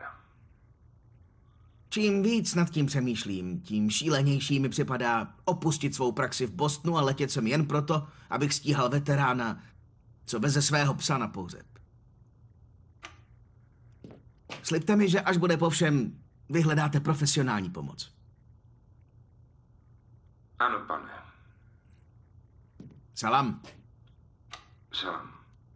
Čím víc nad tím přemýšlím, tím šílenější mi připadá opustit svou praxi v Bostonu a letět sem jen proto, abych stíhal veterána, co veze svého psa na pohřeb. Slibte mi, že až bude po všem, vyhledáte profesionální pomoc. Ano, pane. Salam. Salam.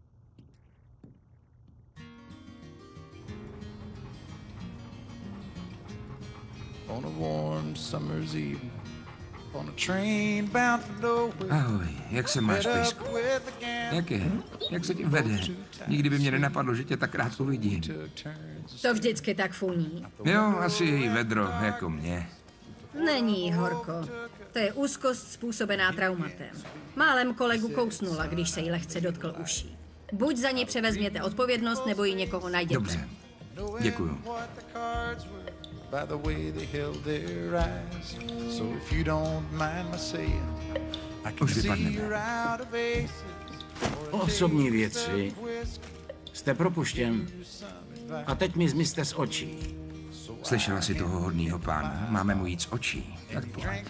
On a warm summer's evening, on a train bound for nowhere. Ahoj, jak se máš, pejsku? Jak je? Jak se ti vede? Nikdy by mě nenapadlo, že tě tak rád uvidím. To vždycky tak funí. Jo, asi její vedro, jako mě. Není, horko. To je úzkost způsobená traumatem. Málem kolegu kousnula, když se jí lehce dotkl uší. Buď za ní převezměte odpovědnost, nebo ji někoho najděte. Dobře. Děkuju. By the way they held their eyes. So if you don't mind my saying, I can see you're out of aces. Osobní věci. Jste propuštěn. A teď mi zmizte z očí. Slyšela si toho hodnýho pána? Máme mu jít z očí. Tak pojď.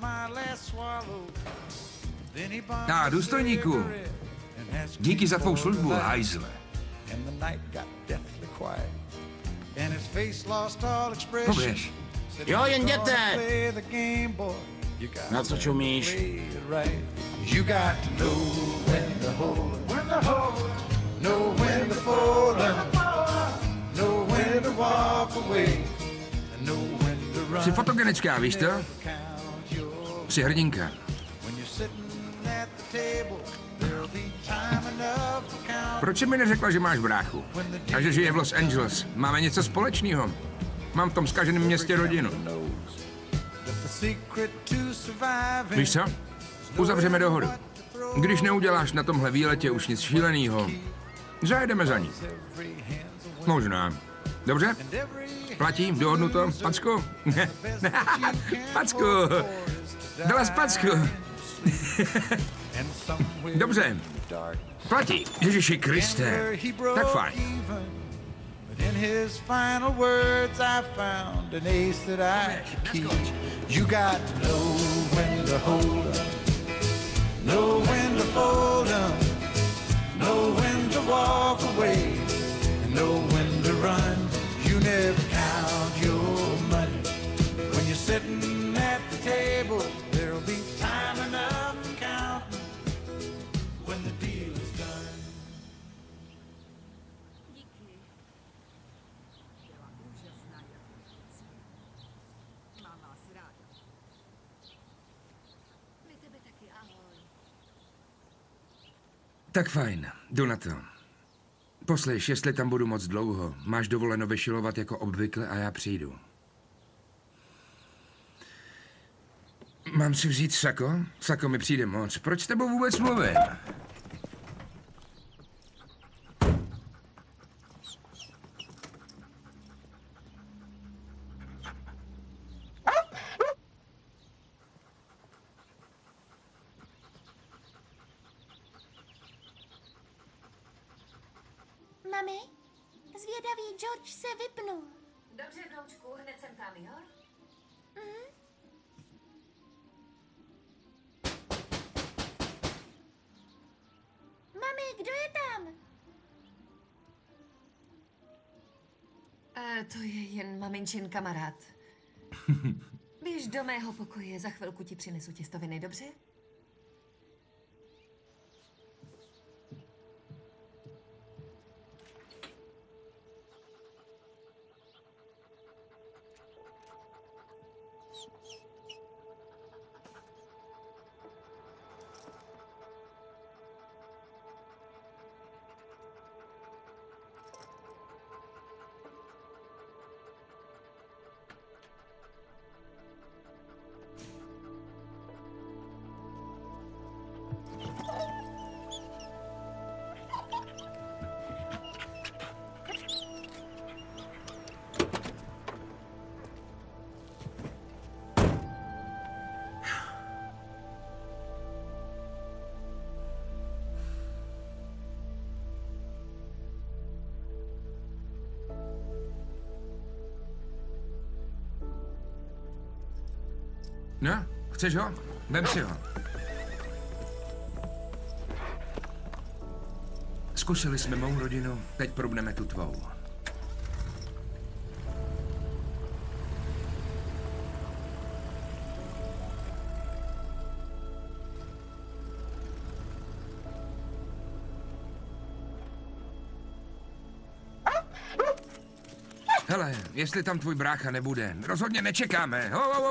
Důstojníku. Díky za tvou službu, hajzle. Pověš. Jo, jen jděte! Na co čumíš? You got to know when to hold 'em, know when to fold 'em, know when to walk away, and know when to run. Jsi fotogenická, víš to? Jsi hrdinka. Proč jsi mi neřekla, že máš bráchu? A že žije v Los Angeles? Máme něco společného? Mám v tom zkaženém městě rodinu. Víš co? Uzavřeme dohodu. Když neuděláš na tomhle výletě už nic šílenýho, zajedeme za ní. Možná. Dobře? Platí? Dohodnuto? Packu? Packu! Dala z packu! Dobře. Platí. Ježiši Kriste. Tak fajn. In his final words I found an ace that I could keep. You got to know when to hold 'em, know when to fold 'em, know when to walk away, and know when to run. You never count your money when you're sitting at the table. There'll be time enough for counting when the deal is done. Tak fajn, jdu na to. Poslyš, jestli tam budu moc dlouho, máš dovoleno vyšilovat jako obvykle a já přijdu. Mám si vzít sako? Sako mi přijde moc. Proč s tebou vůbec mluvím? Mami, zvědavý George se vypnul. Dobře, broučku, hned jsem tam, jo? Mhm. Mami, kdo je tam? To je jen maminčin kamarád. Běž do mého pokoje, za chvilku ti přinesu těstoviny, dobře? No, chceš ho? Vem si ho. Zkusili jsme mou rodinu, teď probneme tu tvou. Hele, jestli tam tvůj brácha nebude, rozhodně nečekáme.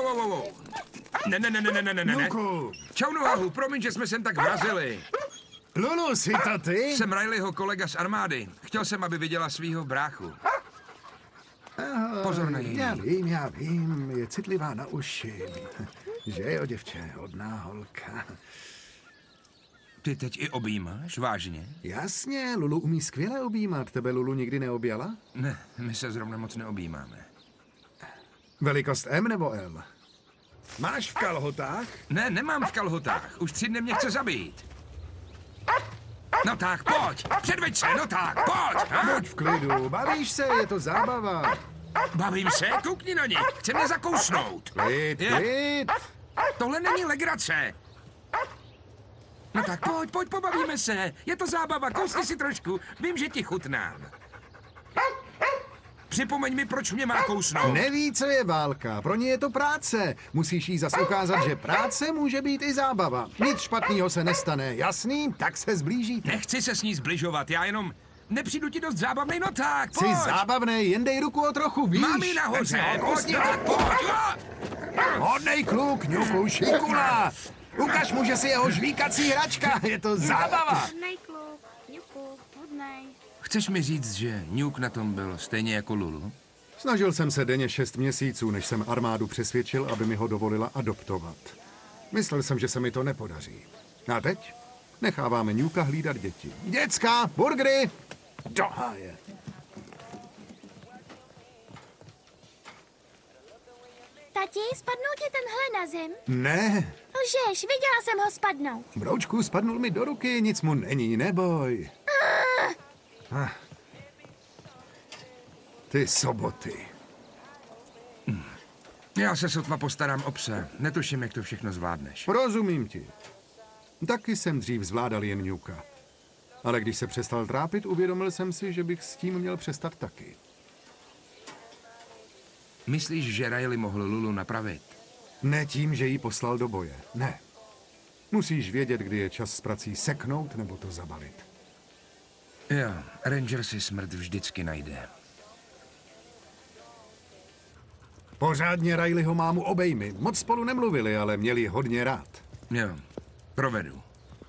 Ne. Luku! Čau, Noahu, promiň, že jsme sem tak vrazili. Lulu, jsi to ty? Jsem Rileyho kolega z armády. Chtěl jsem, aby viděla svýho bráchu. Pozor na její. Já vím, je citlivá na uši. Že jo, děvče, hodná holka. Ty teď i objímáš, vážně? Jasně, Lulu umí skvěle objímat. Tebe Lulu nikdy neobjala? Ne, my se zrovna moc neobjímáme. Velikost M nebo L? Máš v kalhotách? Ne, nemám v kalhotách. Už 3 dny mě chce zabít. No tak, pojď! Předveď se, no tak, pojď! Ha? Buď v klidu, bavíš se, je to zábava. Bavím se? Koukni na ně, chce mě zakousnout. Klid. Tohle není legrace. No tak pojď, pobavíme se. Je to zábava, kousni si trošku. Vím, že ti chutnám. Připomeň mi, proč mě má kousnout. Neví, co je válka. Pro ně je to práce. Musíš jí zas ukázat, že práce může být i zábava. Nic špatného se nestane. Jasný? Tak se zblížíte. Nechci se s ní zbližovat, já jenom nepřijdu ti dost zábavnej, no tak, pojď. Jsi zábavnej, jen dej ruku o trochu výš. Mám ji nahoře, pojď. Hodnej kluk, ňuku, šikula. Ukaž mu, že si jeho žvíkací hračka. Je to zábava. Hodnej kluk, ňuku, hodnej. Chceš mi říct, že Nuke na tom byl stejně jako Lulu? Snažil jsem se denně 6 měsíců, než jsem armádu přesvědčil, aby mi ho dovolila adoptovat. Myslel jsem, že se mi to nepodaří. A teď necháváme Nuka hlídat děti. Děcka, burgery! Do háje. Tati, spadnul ti tenhle na zem? Ne. Lžeš, viděla jsem ho spadnout. Broučku, spadnul mi do ruky, nic mu není, neboj. Ty soboty. Já se sotva postarám o psa. Netuším, jak to všechno zvládneš. Rozumím ti. Taky jsem dřív zvládal jen Newka. Ale když se přestal trápit, uvědomil jsem si, že bych s tím měl přestat taky. Myslíš, že Riley mohl Lulu napravit? Ne tím, že ji poslal do boje. Ne. Musíš vědět, kdy je čas s prací seknout nebo to zabalit. Jo, Ranger si smrt vždycky najde. Pořádně Rileyho mámu obejmi. Moc spolu nemluvili, ale měli hodně rád. Jo, provedu.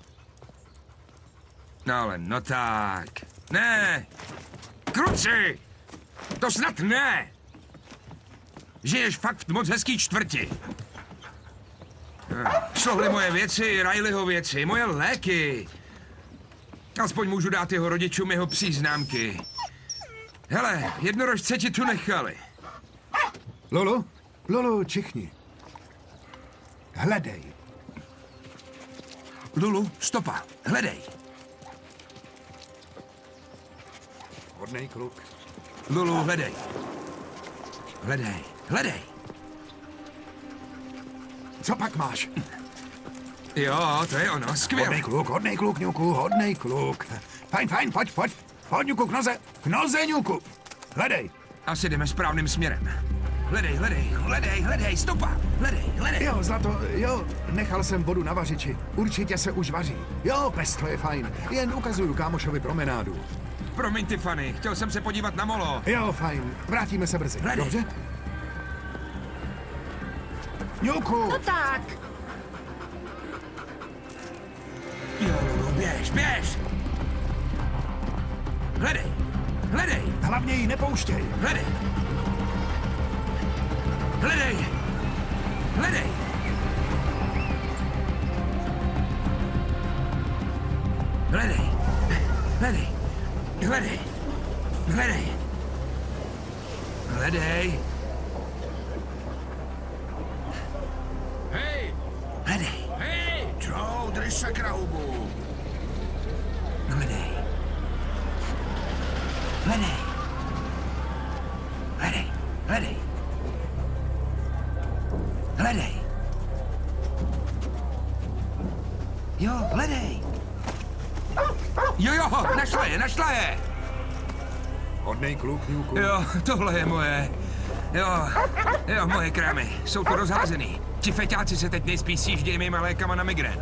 No ale, no tak. Ne! Kruci! To snad ne! Žiješ fakt v moc hezký čtvrti. Šlohly moje věci, Rileyho věci, moje léky. Aspoň můžu dát jeho rodičům jeho příznámky. Hele, jednorožce ti tu nechali. Lulu, čichni. Hledej. Lulu, stopa, hledej. Hodnej kluk. Lulu, hledej. Hledej. Co pak máš? Jo, to je ono, skvěle. Hodnej kluk, Newku, hodnej kluk. Fajn, pojď. Pojď, Newku, k noze, Newku. Hledej. Asi jdeme správným směrem. Hledej, stopa, hledej. Jo, zlato, jo, nechal jsem vodu na vařiči. Určitě se už vaří. Jo, pes, to je fajn. Jen ukazuju kámošovi promenádu. Promiň, Tiffany, chtěl jsem se podívat na molo. Jo, fajn, vrátíme se brzy, hledej. Dobře? Newku! No tak. Jo, běž. Hledej. Hlavně ji nepouštěj. Hledej. Hej! Joe, drž se kroubu. Hledej. Jo, hledej. Jo, našla je. Hodnej kluk, Newku. Jo, tohle je moje. Jo, moje krámy. Jsou tu rozházený. Ti feťáci se teď nejspíš sjíždějí mýma lékama na migrén.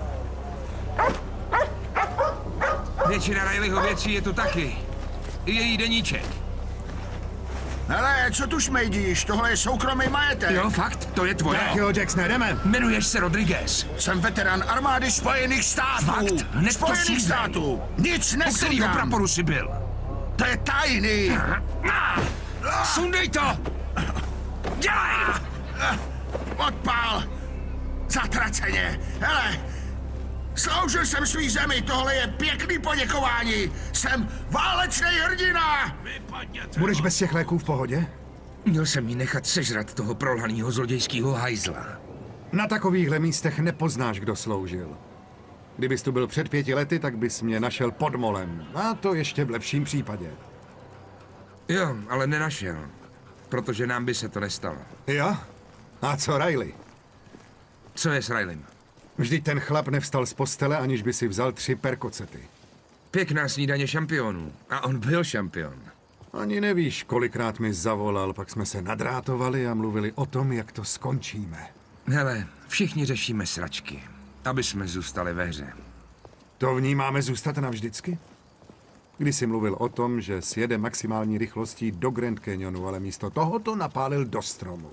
Většina Rileyho věcí je tu taky. I její deníček. Hele, co tu šmejdíš? Tohle je soukromý majetek. Jo, fakt? To je tvoje. Tak jo, Jackson, jdeme. Jmenuješ se Rodriguez. Jsem veterán armády Spojených států. Fakt? Hned to Spojených slíbej. států. Nic U kterýho nesundám. praporu jsi byl? To je tajný. Sundej to! Dělej! Odpál. Zatraceně. Hele, sloužil jsem svý zemi. Tohle je pěkný poděkování. Jsem válečný hrdina. Budeš bez těch léků v pohodě? Měl jsem jí nechat sežrat toho prolhanýho zlodějského hajzla. Na takovýchhle místech nepoznáš, kdo sloužil. Kdybys tu byl před 5 lety, tak bys mě našel pod molem. A to ještě v lepším případě. Jo, ale nenašel. Protože nám by se to nestalo. Jo? A co Riley? Co je s Rileym? Vždyť ten chlap nevstal z postele, aniž by si vzal 3 perkocety. Pěkná snídaně šampionů. A on byl šampion. Ani nevíš, kolikrát mi zavolal, pak jsme se nadrátovali a mluvili o tom, jak to skončíme. Hele, všichni řešíme sračky, aby jsme zůstali ve hře. To v ní máme zůstat navždycky? Když jsi mluvil o tom, že sjede maximální rychlostí do Grand Canyonu, ale místo toho to napálil do stromu.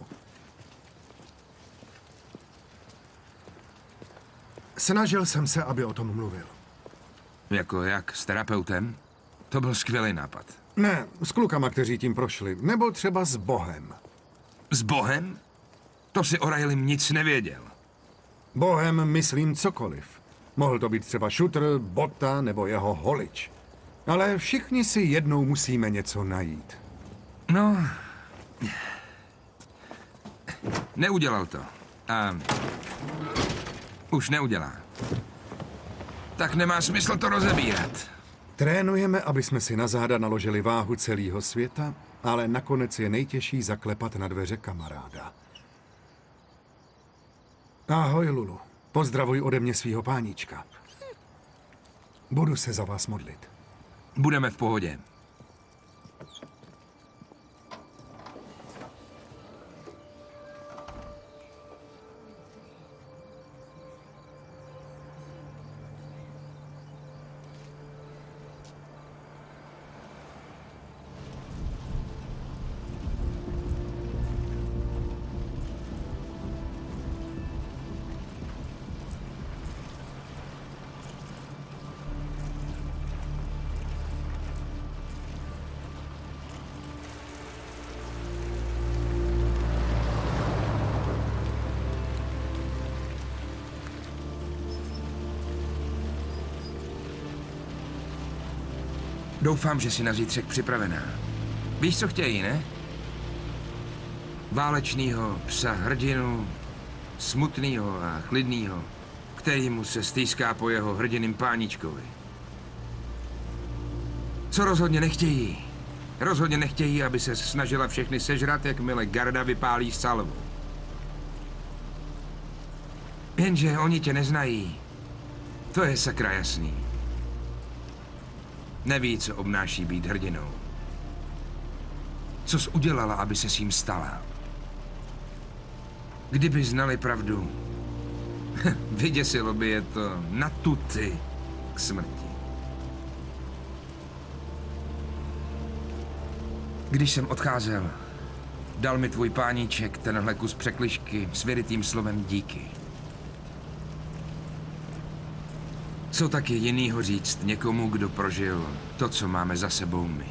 Snažil jsem se, aby o tom mluvil. Jako jak? S terapeutem? To byl skvělý nápad. Ne, s klukama, kteří tím prošli. Nebo třeba s Bohem. S Bohem? To si o Rileym nic nevěděl. Bohem myslím cokoliv. Mohl to být třeba šutr, Bota nebo jeho holič. Ale všichni si jednou musíme něco najít. No... Neudělal to. A... už neudělá. Tak nemá smysl to rozebírat. Trénujeme, aby jsme si na záda naložili váhu celého světa, ale nakonec je nejtěžší zaklepat na dveře kamaráda. Ahoj, Lulu. Pozdravuj ode mě svýho páníčka. Budu se za vás modlit. Budeme v pohodě. Doufám, že jsi na zítřek připravená. Víš, co chtějí, ne? Válečnýho psa hrdinu, smutnýho a klidnýho, který mu se stýská po jeho hrdiným páničkovi. Co rozhodně nechtějí? Rozhodně nechtějí, aby se snažila všechny sežrat, jakmile garda vypálí salvu. Jenže oni tě neznají. To je sakra jasný. Neví, co obnáší být hrdinou. Co jsi udělala, aby se s ním stala? Kdyby znali pravdu, vyděsilo by je to na tuty k smrti. Když jsem odcházel, dal mi tvůj páníček tenhle kus překližky s vyrytým slovem díky. Co tak je jinýho říct někomu, kdo prožil to, co máme za sebou my?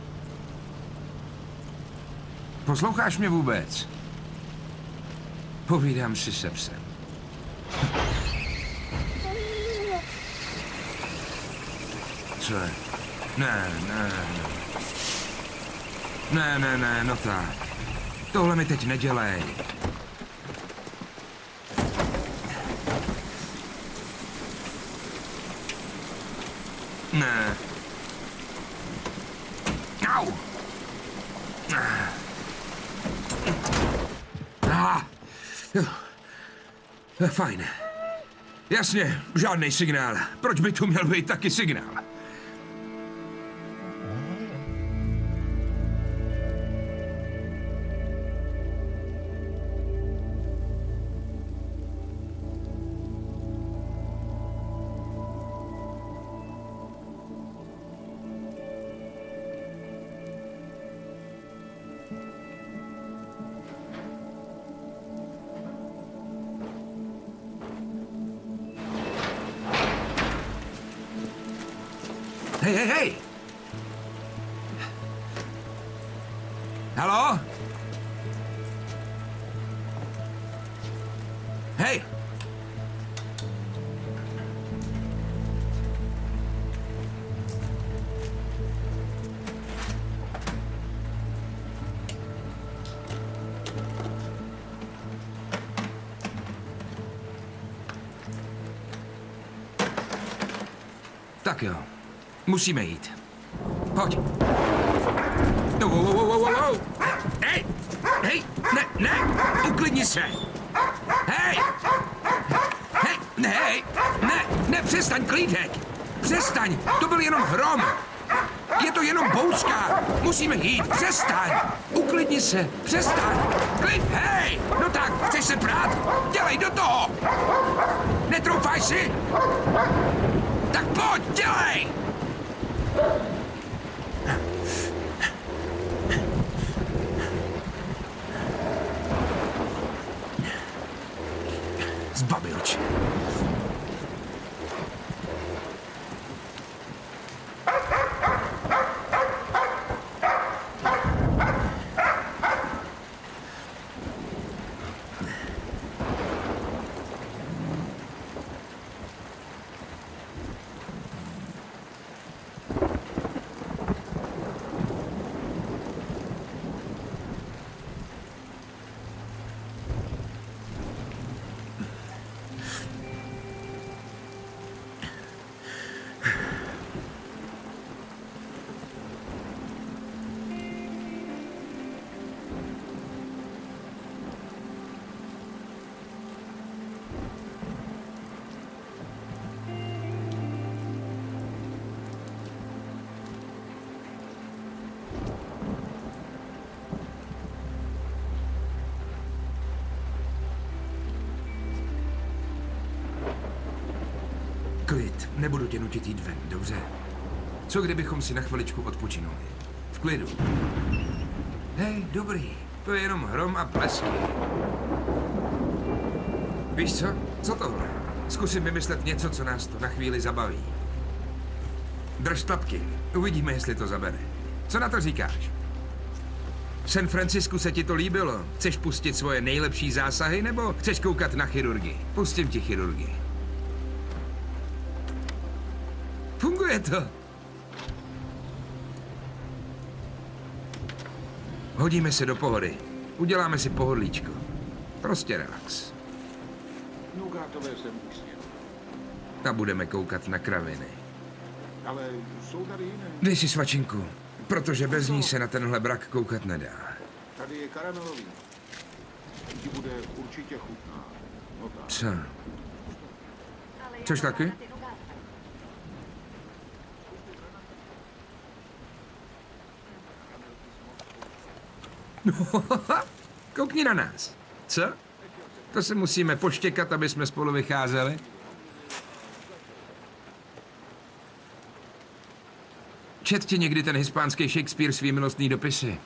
Posloucháš mě vůbec? Povídám si se psem. Co je? Ne, no tak. Tohle mi teď nedělej. Ne. Au. Fajn. Jasně, žádný signál. Proč by tu měl být taky signál? Hej! Haló? Hej! Tak jo. Musíme jít. Pojď. Wow. Hej, ne, uklidni se. Hej, ne, přestaň, klídek. Přestaň, to byl jenom hrom. Je to jenom bouřka. Musíme jít, přestaň. Uklidni se, přestaň. Klid, hej, no tak, chceš se prát? Dělej do toho. Netroufaj si. Tak pojď, dělej. Zbabilče. Klid, nebudu tě nutit jít ven, dobře? Co kdybychom si na chviličku odpočinuli? V klidu. Hej, dobrý, to je jenom hrom a plesky. Víš co? Co tohle? Zkusím vymyslet něco, co nás to na chvíli zabaví. Drž tlapky, uvidíme, jestli to zabere. Co na to říkáš? V San Francisku se ti to líbilo? Chceš pustit svoje nejlepší zásahy, nebo chceš koukat na chirurgii? Pustím ti chirurgii. Funguje to. Hodíme se do pohody. Uděláme si pohodlíčko. Prostě relax. Nougátové jsem už sněl. A budeme koukat na kraviny. Ale jsou tady jiné. Dej si svačinku, protože bez ní se na tenhle brak koukat nedá. Tady je karamelový. Ten ti bude určitě chutná. No tak. Co? Chceš taky? Koukni na nás. Co? To se musíme poštěkat, aby jsme spolu vycházeli. Čet ti někdy ten hispánský Shakespeare svý milostný dopisy?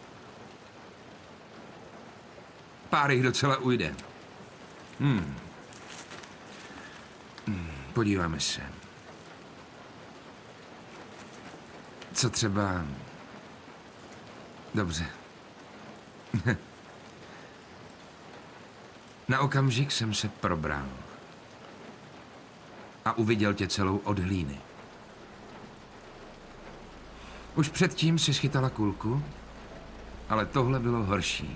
Pár jich docela ujde. Podíváme se. Co třeba... Dobře. Na okamžik jsem se probral. A uviděl tě celou od hlíny. Už předtím si schytala kulku, ale tohle bylo horší.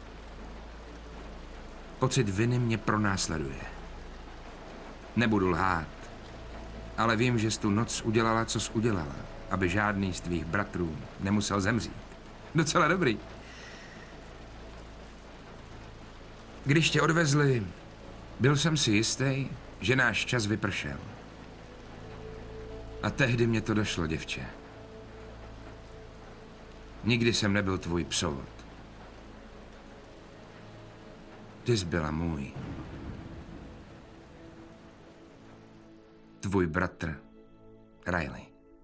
Pocit viny mě pronásleduje. Nebudu lhát, ale vím, že jsi tu noc udělala, co jsi udělala, aby žádný z tvých bratrů nemusel zemřít. Docela dobrý. Když tě odvezli, byl jsem si jistý, že náš čas vypršel. A tehdy mě to došlo, děvče. Nikdy jsem nebyl tvůj psovod. Ty jsi byla můj. Tvůj bratr, Riley.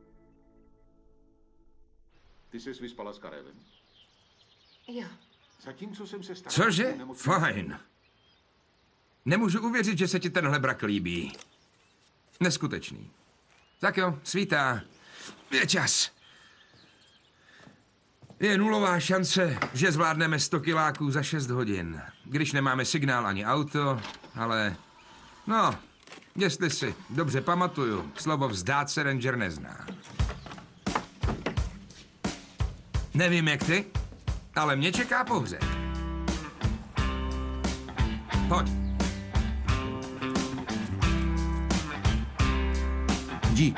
Ty jsi vyspala s Karelem? Jo. Zatímco jsem se staral... Cože? Fajn. Nemůžu uvěřit, že se ti tenhle brak líbí. Neskutečný. Tak jo, svítá. Je čas. Je nulová šance, že zvládneme 100 kiláků za 6 hodin. Když nemáme signál ani auto, ale... No, jestli si dobře pamatuju, slovo vzdát se ranger nezná. Nevím jak ty, ale mě čeká pohřeb. Pojď. Dík.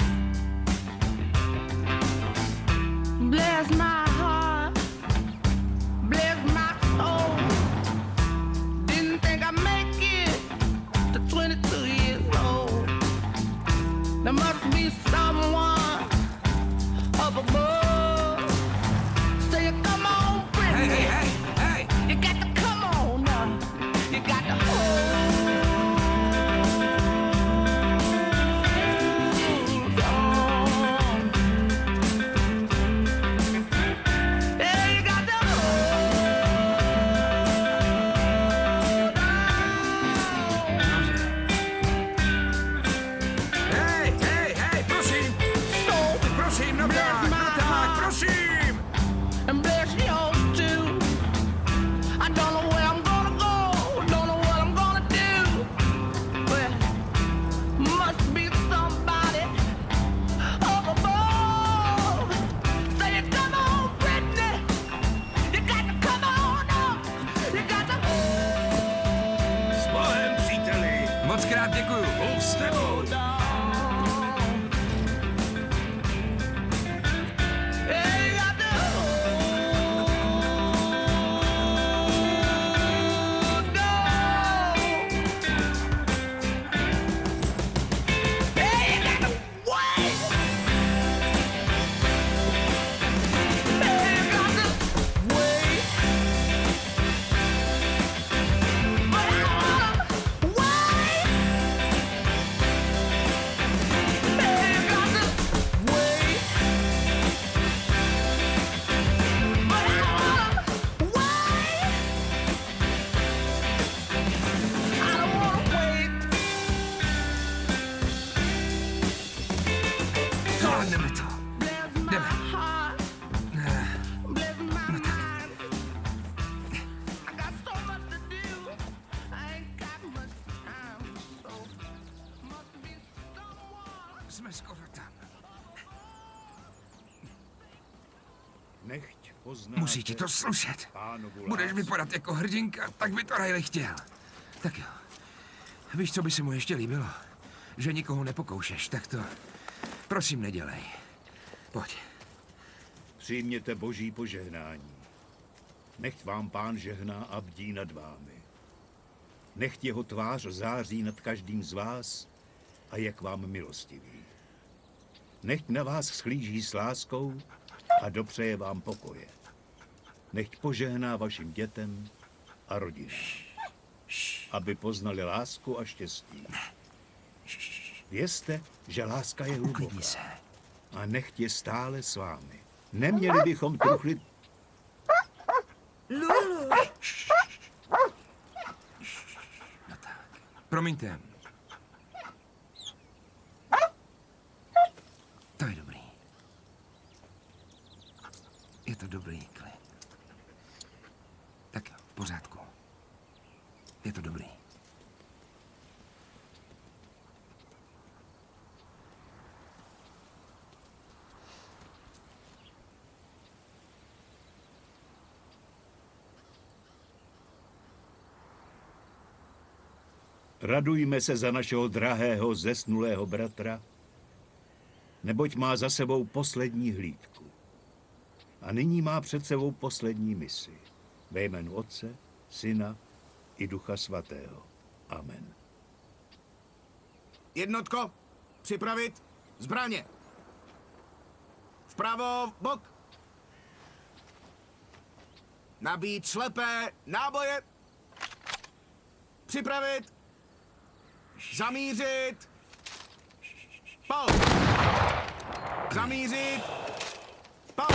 Bless my heart, bless my soul. Didn't think I'd make it to 22 years old. There must be someone up above. So you come on, Britney. Hey. You got to come on now. You got to hold. Jsme skoro tam. Nechť poznáte... Musí ti to slušet. Pánovu Budeš lásku. vypadat jako hrdinka, tak by to Riley chtěl. Tak jo. Víš, co by se mu ještě líbilo? Že nikoho nepokoušeš, tak to prosím nedělej. Pojď. Přijměte boží požehnání. Nechť vám Pán žehná a bdí nad vámi. Nechť jeho tvář září nad každým z vás a je k vám milostivý. Nechť na vás schlíží s láskou a dopřeje vám pokoje. Nechť požehná vašim dětem a rodinám, aby poznali lásku a štěstí. Vězte, že láska je hluboká a nechť je stále s vámi. Neměli bychom truchlit... Lulu! No tak. Promiňte. To je dobrý. Je to dobrý klid. Tak jo, v pořádku. Je to dobrý. Radujme se za našeho drahého zesnulého bratra, neboť má za sebou poslední hlídku. A nyní má před sebou poslední misi. Ve jménu Otce, Syna i Ducha Svatého. Amen. Jednotko, připravit zbraně. Vpravo, bok. Nabít slepé náboje. Připravit. Zamířit. Pal. Zamířit. Pal.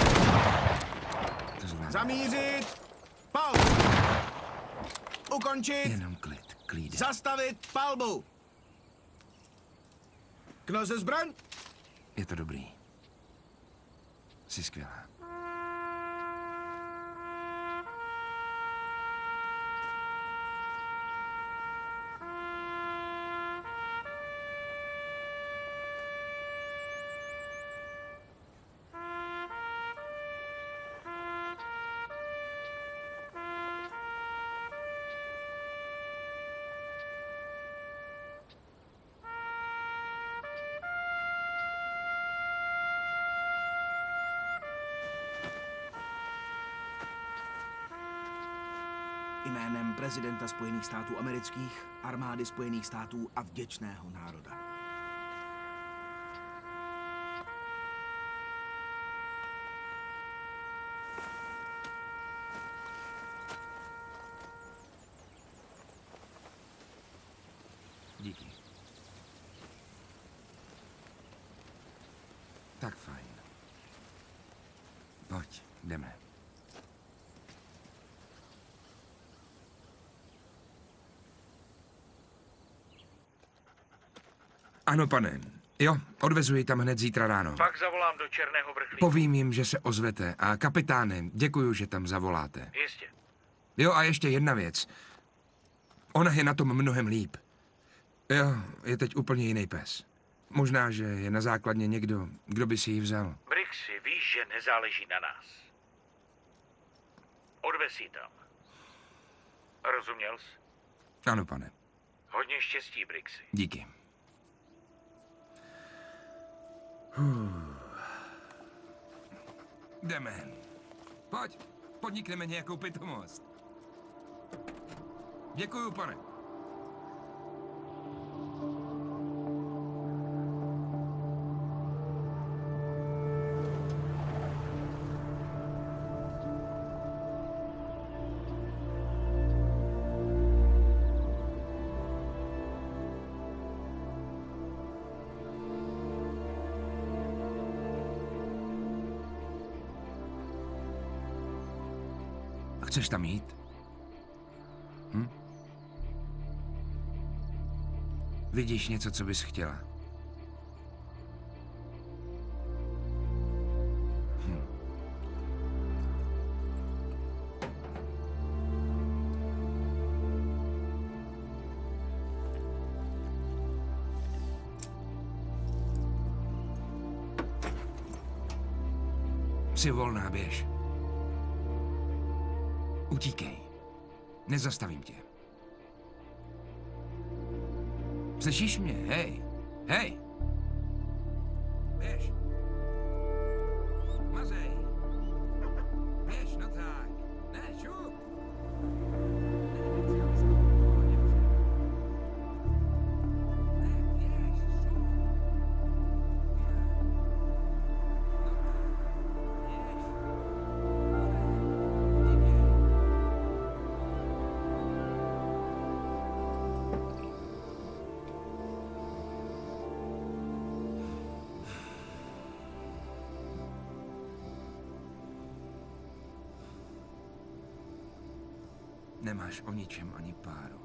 Zamířit. Pal. Ukončit. Jenom klid, klíde. Zastavit palbu. Knoze zbraň. Je to dobrý. Jsi skvělá. Jménem prezidenta Spojených států amerických, armády Spojených států a vděčného národa. Díky. Tak fajn. Pojď, jdeme. Ano, pane. Jo, odvezu ji tam hned zítra ráno. Pak zavolám do Černého vrchlíku. Povím jim, že se ozvete. A kapitáne, děkuju, že tam zavoláte. Jistě. Jo, a ještě jedna věc. Ona je na tom mnohem líp. Jo, je teď úplně jiný pes. Možná, že je na základně někdo, kdo by si ji vzal. Brixy, víš, že nezáleží na nás. Odvez ji tam. Rozuměl jsi? Ano, pane. Hodně štěstí, Brixy. Díky. Jdeme. Pojď, podnikneme nějakou pitomost. Děkuju, pane. Chceš tam jít? Hm? Vidíš něco, co bys chtěla? Jsi volná, běž. Utíkej. Nezastavím tě. Slyšíš mě? Hej! Hej! Běž! Mazej! Běž, no tak! Ne, šup! Nemáš o ničem ani páru.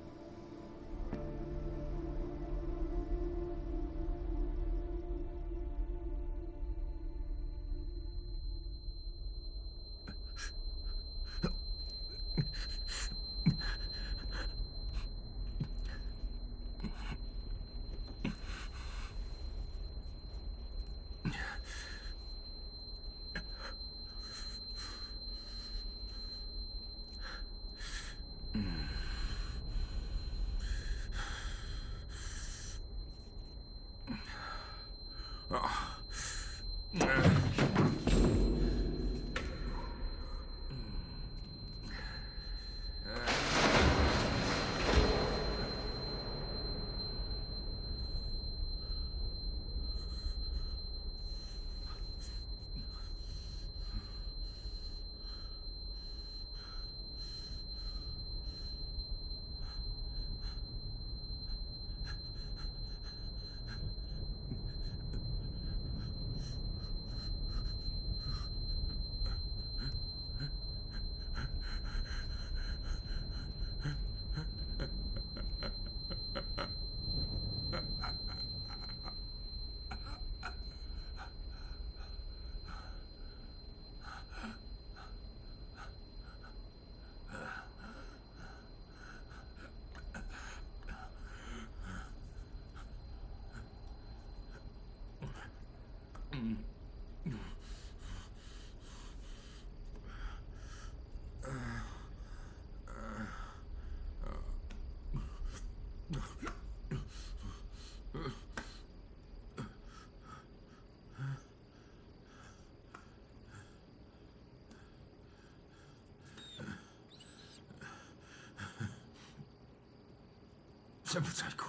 Jsem v cajku.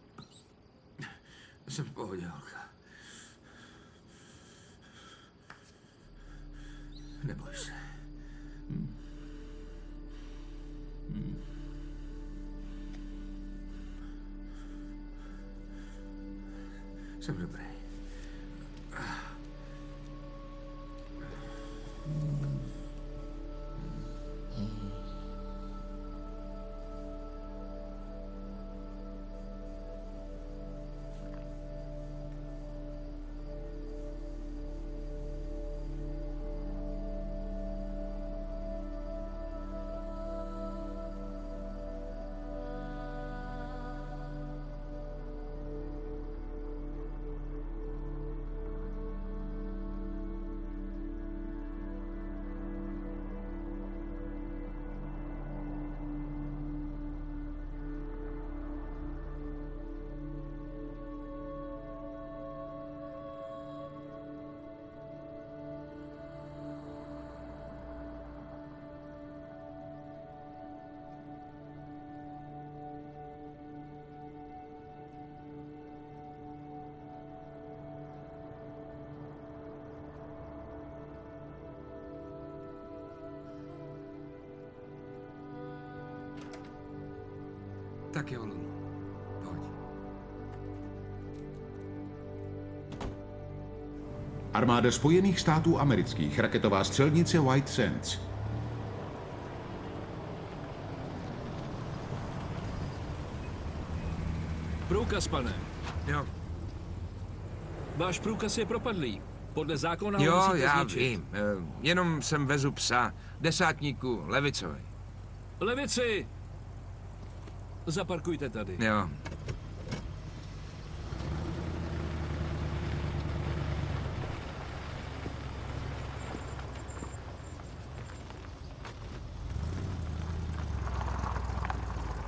Jsem v pohodě, holka. Neboj se. Jsem dobrý. Tak jo, Lulu. Pojď. Armáda Spojených států amerických, raketová střelnice White Sands. Průkaz, pane. Jo. Váš průkaz je propadlý. Podle zákona ho Jo, musíte já zničit. vím. Jenom jsem vezu psa. Desátníku, Levicovi. Levici! Zaparkujte tady. Jo.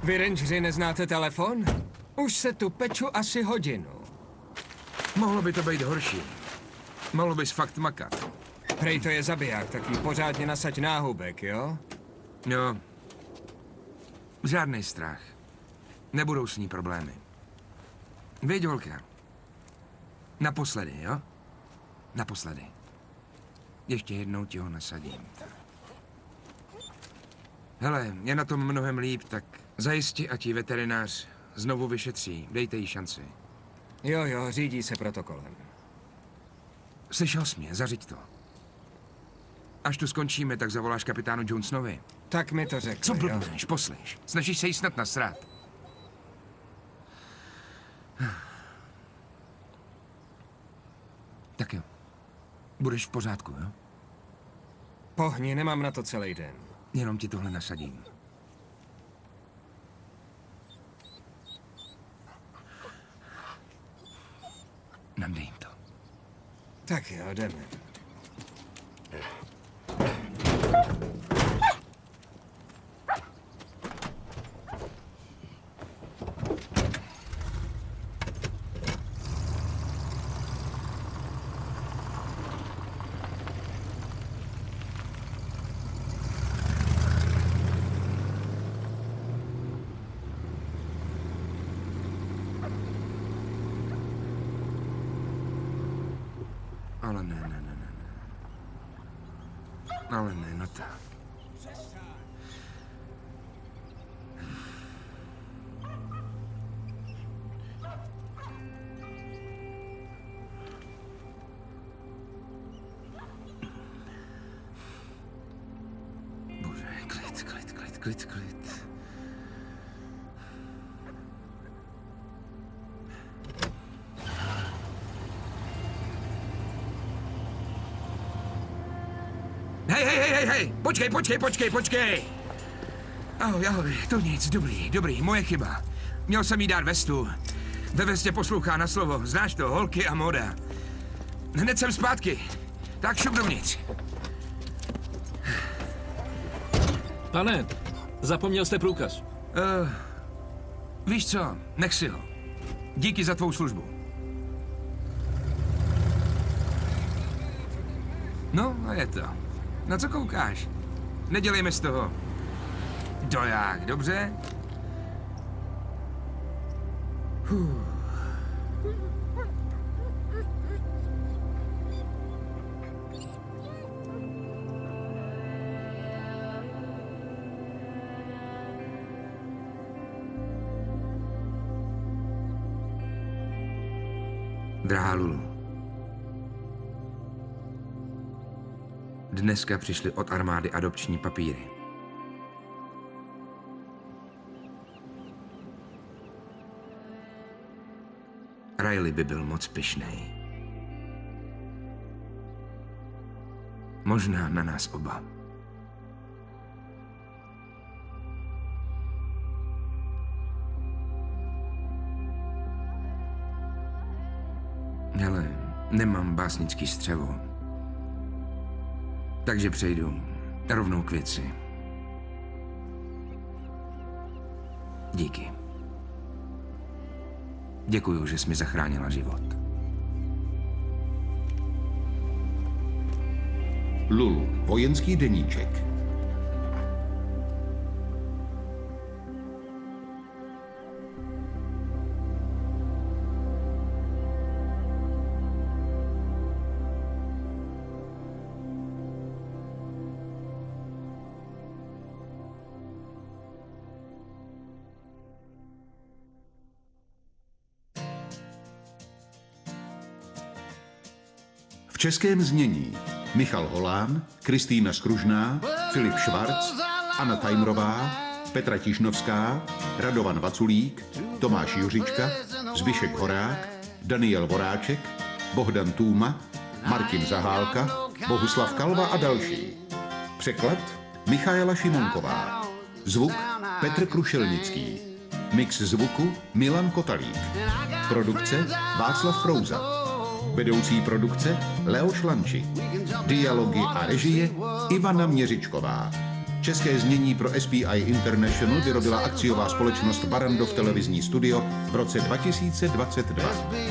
Vy rangeři neznáte telefon? Už se tu peču asi hodinu. Mohlo by to být horší. Mohlo bys fakt makat. Prej to je zabiják, tak jí pořádně nasaď náhubek, jo? Jo. Žádný strach. Nebudou s ní problémy. Věď, holka. Naposledy, jo? Naposledy. Ještě jednou ti ho nasadím. Hele, je na tom mnohem líp, tak zajisti, ať ji veterinář znovu vyšetří. Dejte jí šanci. Jo, řídí se protokolem. Slyšel jsi mě, zařiď to. Až tu skončíme, tak zavoláš kapitánu Jonesonovi. Tak mi to řekl, Co blbneš, poslyš. Snažíš se jí snad nasrát. Tak jo. Budeš v pořádku, jo? Pohni, nemám na to celý den. Jenom ti tohle nasadím. Nandej jim to. Tak jo, jdeme. Ale ne, no tak. Bože, klid. Hej, počkej. Ahoj, to nic, dobrý, moje chyba. Měl jsem jí dát vestu. Ve vestě poslouchá na slovo, znáš to, holky a moda. Hned jsem zpátky, tak šup dovnitř. Pane, zapomněl jste průkaz. Víš co, nech si ho. Díky za tvou službu. No, a je to. Na co koukáš? Nedělejme z toho. Doják, dobře? Drahá Lulu. Dneska přišly od armády adopční papíry. Riley by byl moc pyšnej. Možná na nás oba. Hele, nemám básnický střevo. Takže přejdu rovnou k věci. Díky. Děkuju, že jsi mi zachránila život. Lulu, vojenský deníček. V českém znění Michal Holán, Kristýna Skružná, Filip Švarc, Anna Tajmrová, Petra Tišnovská, Radovan Vaculík, Tomáš Juřička, Zbyšek Horák, Daniel Voráček, Bohdan Tůma, Martin Zahálka, Bohuslav Kalva a další. Překlad Michaela Šimonková. Zvuk Petr Krušelnický. Mix zvuku Milan Kotalík. Produkce Václav Frouza. Vedoucí produkce Leoš Lanči. Dialogy a režie Ivana Měřičková. České znění pro SPI International vyrobila akciová společnost Barrandov televizní studio v roce 2022.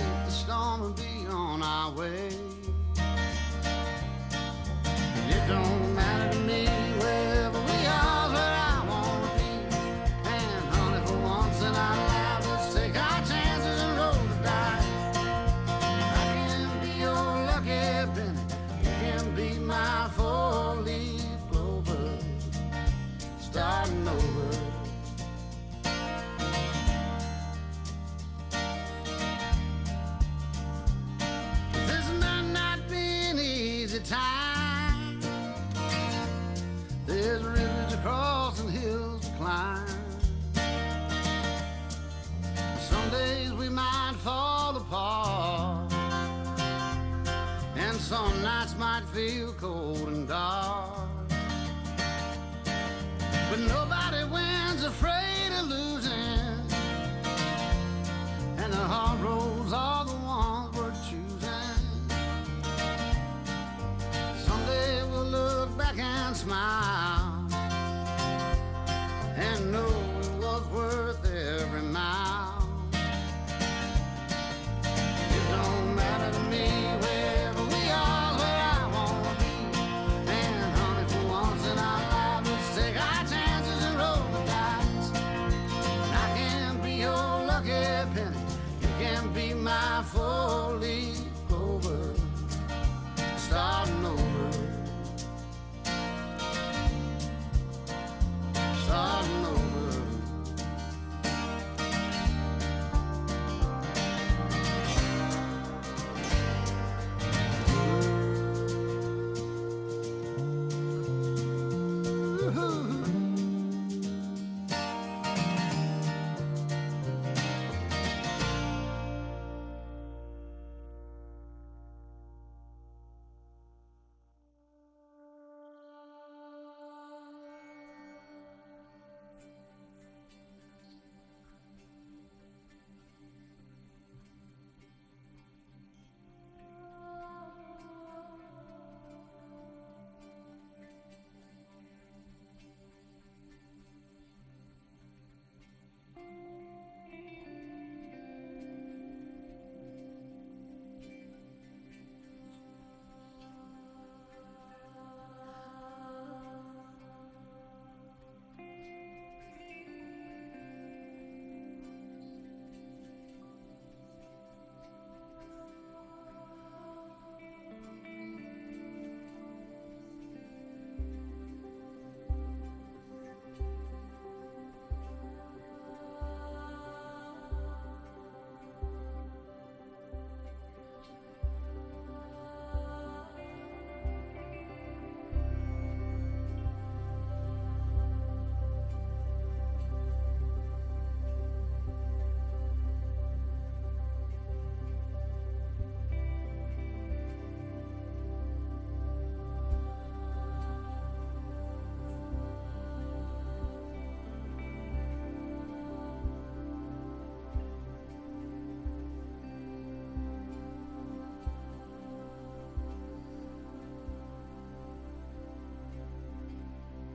Some nights might feel cold and dark, but nobody wins afraid of losing, and the hard roads are the ones worth choosing. Someday we'll look back and smile and know it was worth every mile. It don't matter to me wherever we are, where I wanna be. And honey, for once in our lives, let's take our chances and roll the dice. I can be your lucky penny, you can be my four-leaf clover, starting over, starting over.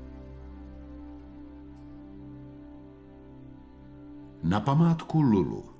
Na památku Lulu.